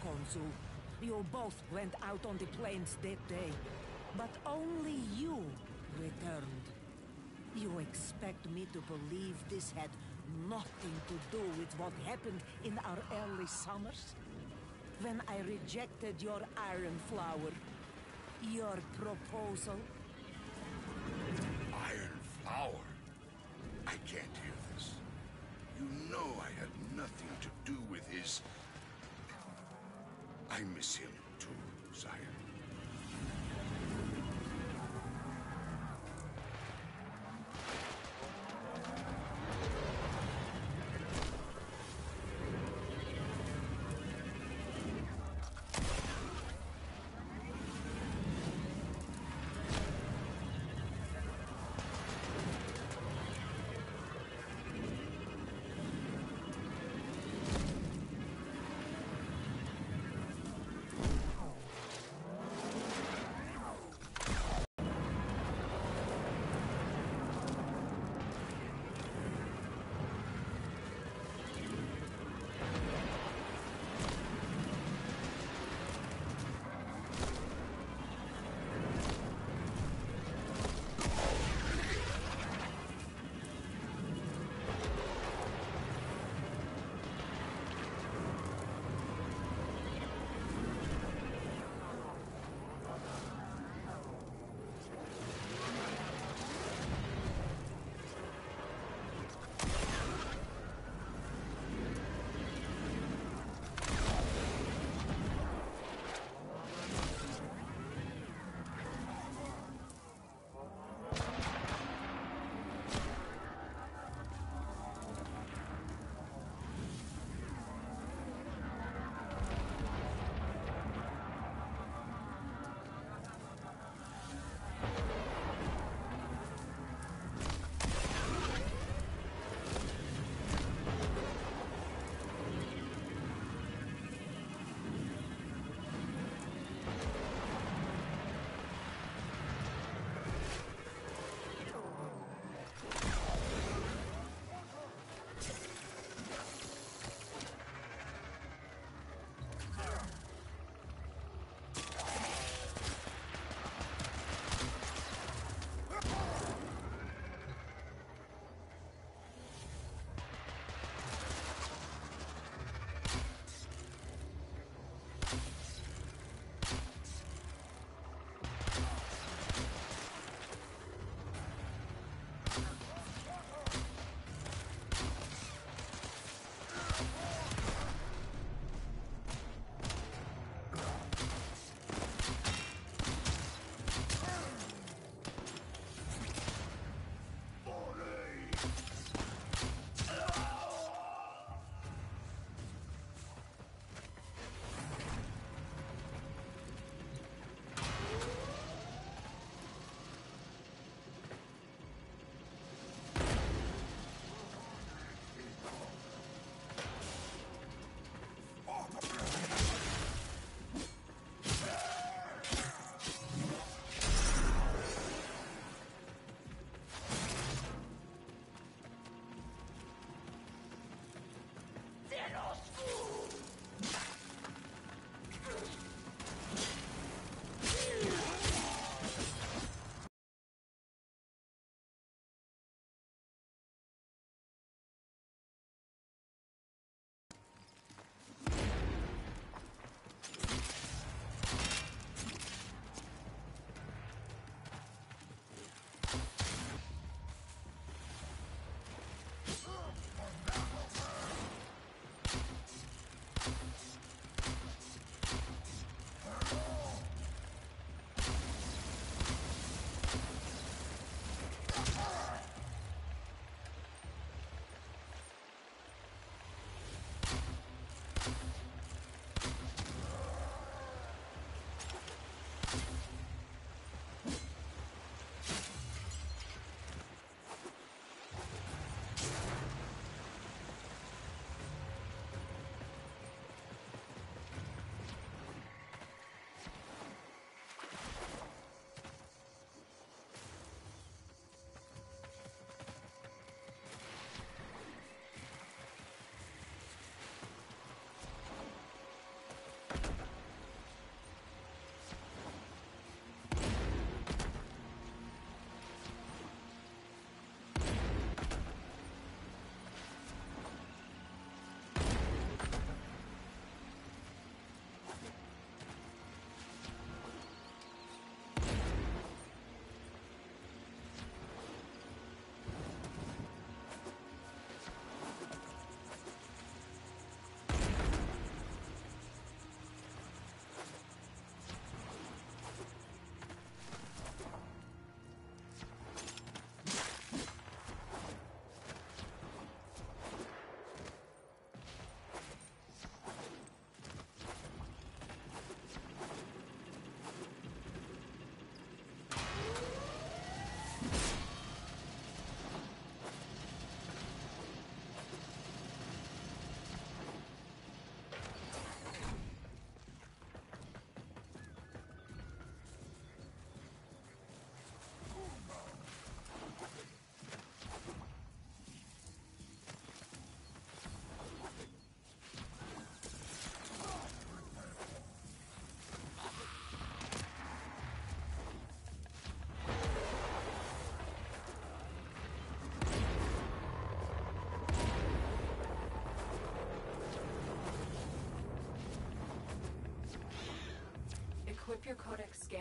Konzu. You both went out on the plains that day, but only you returned. You expect me to believe this had nothing to do with what happened in our early summers? When I rejected your iron flower, your proposal? Iron flower? I can't hear this. You know I had nothing to do with his... I miss him too, sire.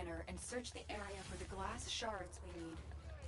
scanner and search the area for the glass shards we need.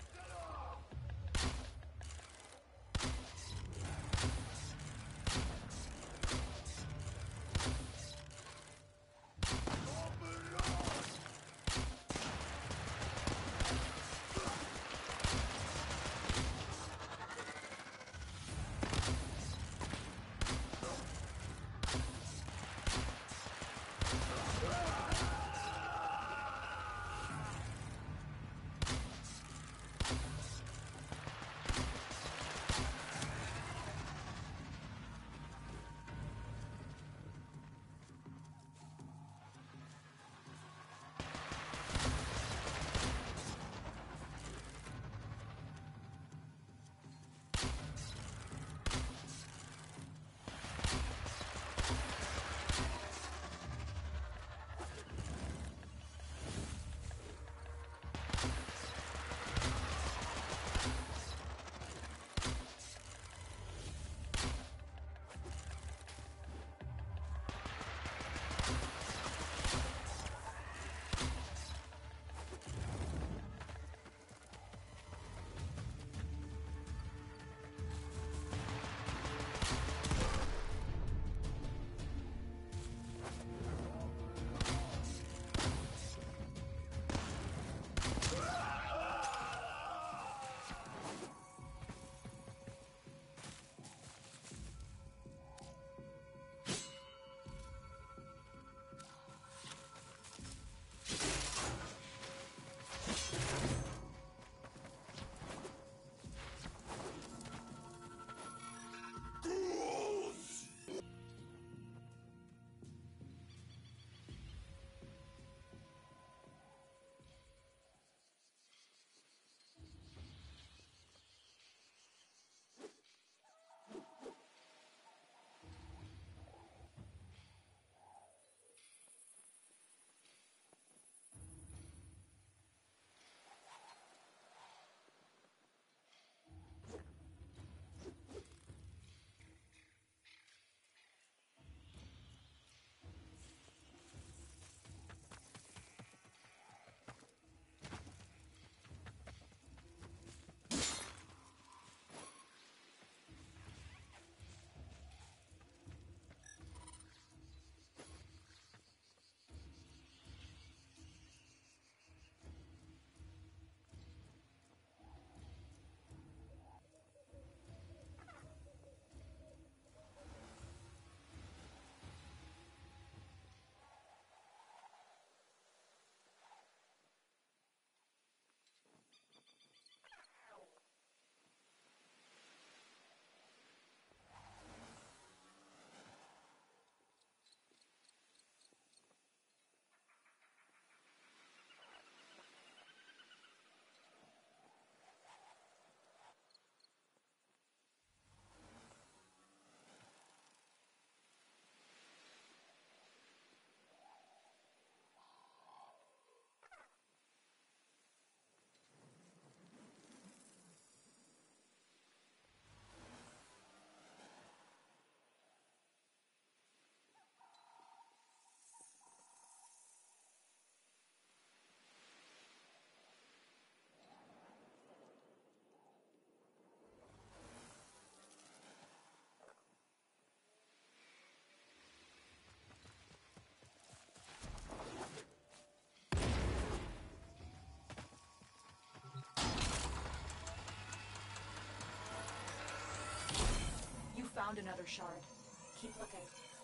Found another shard. Keep looking.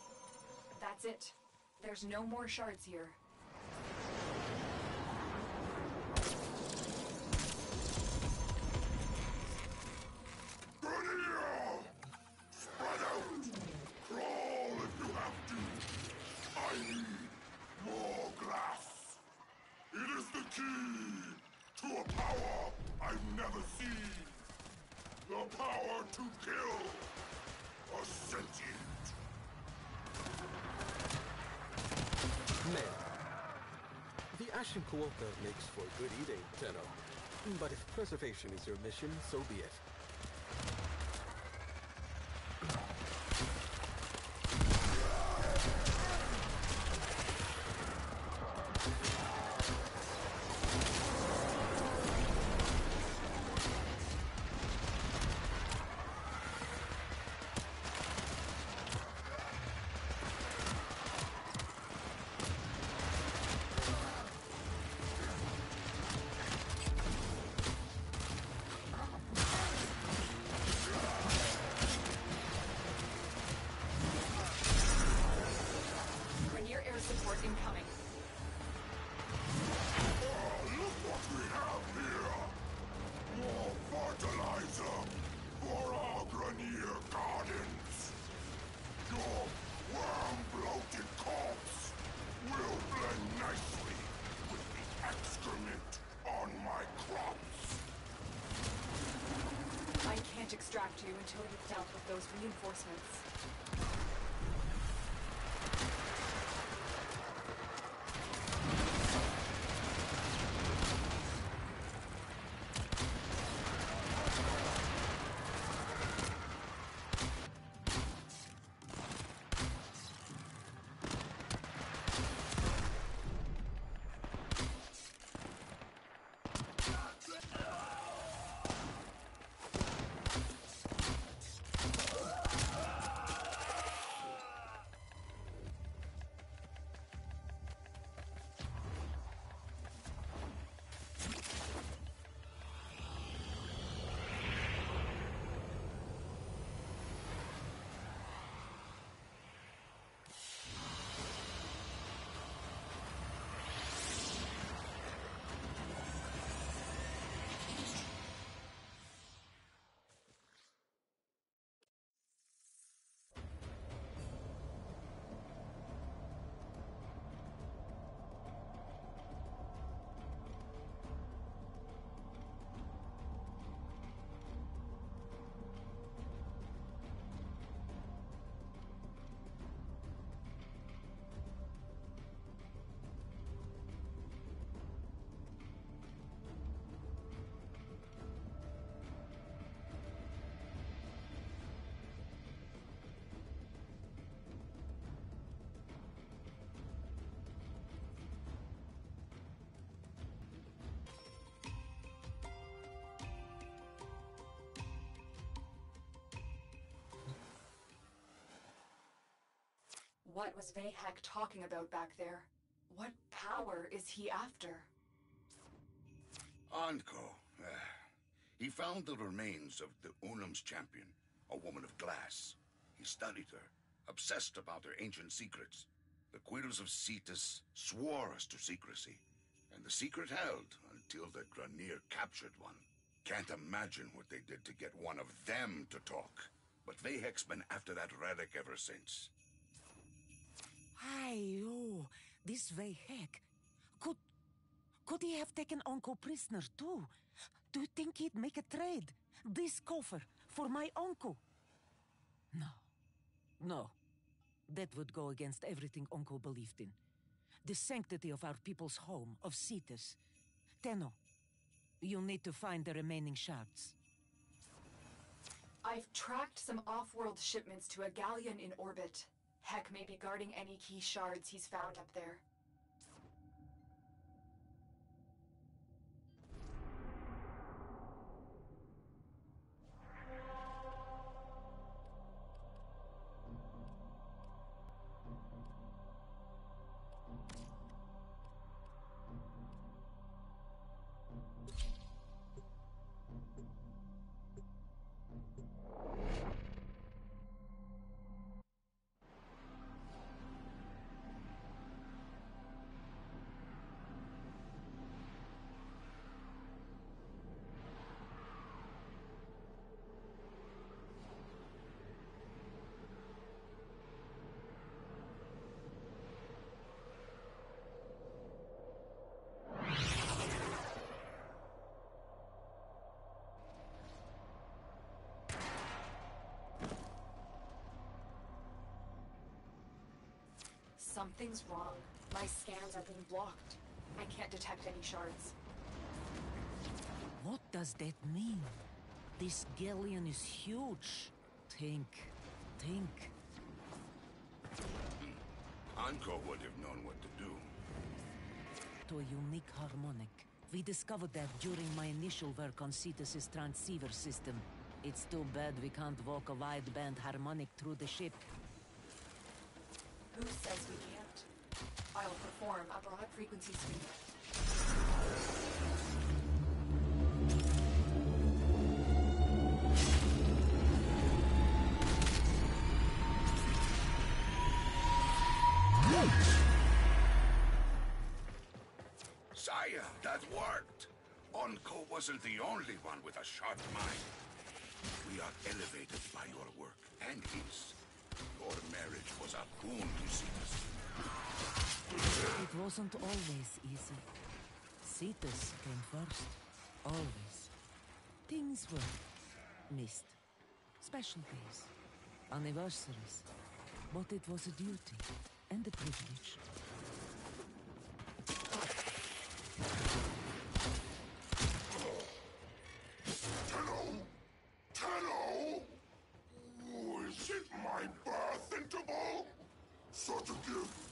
That's it. There's no more shards here. Spread out! Crawl if you have to! I need more glass! It is the key to a power I've never seen! The power to kill! A sentient! Man. The Ashen Quokka makes for good eating, Tenno. But if preservation is your mission, so be it. after you until you've dealt with those reinforcements. What was Vahek talking about back there? What power is he after? Anko. He found the remains of the Unum's champion, a woman of glass. He studied her, obsessed about her ancient secrets. The Quills of Cetus swore us to secrecy, and the secret held until the Granir captured one. Can't imagine what they did to get one of them to talk. But Vahek's been after that relic ever since. Ayo, this Vahek. Could he have taken Uncle prisoner too? Do you think he'd make a trade? This coffer for my uncle? No. That would go against everything Uncle believed in. The sanctity of our people's home, of Cetus. Tenno, you'll need to find the remaining shards. I've tracked some off-world shipments to a galleon in orbit. Heck may be guarding any key shards he's found up there. Something's wrong. My scans are being blocked. I can't detect any shards. What does that mean? This galleon is huge. Think. Anko would have known what to do. To a unique harmonic. We discovered that during my initial work on Cetus's transceiver system. It's too bad we can't walk a wideband harmonic through the ship. Who says we can't? I'll perform a broad frequency sweep. Saya, that worked! Anko wasn't the only one with a sharp mind. We are elevated by your work and his. Your marriage was a boon to Cetus. It wasn't always easy. Cetus came first. Always. Things were missed. special days, anniversaries, but it was a duty and a privilege. Tenno! Is it my birth interval? Such a gift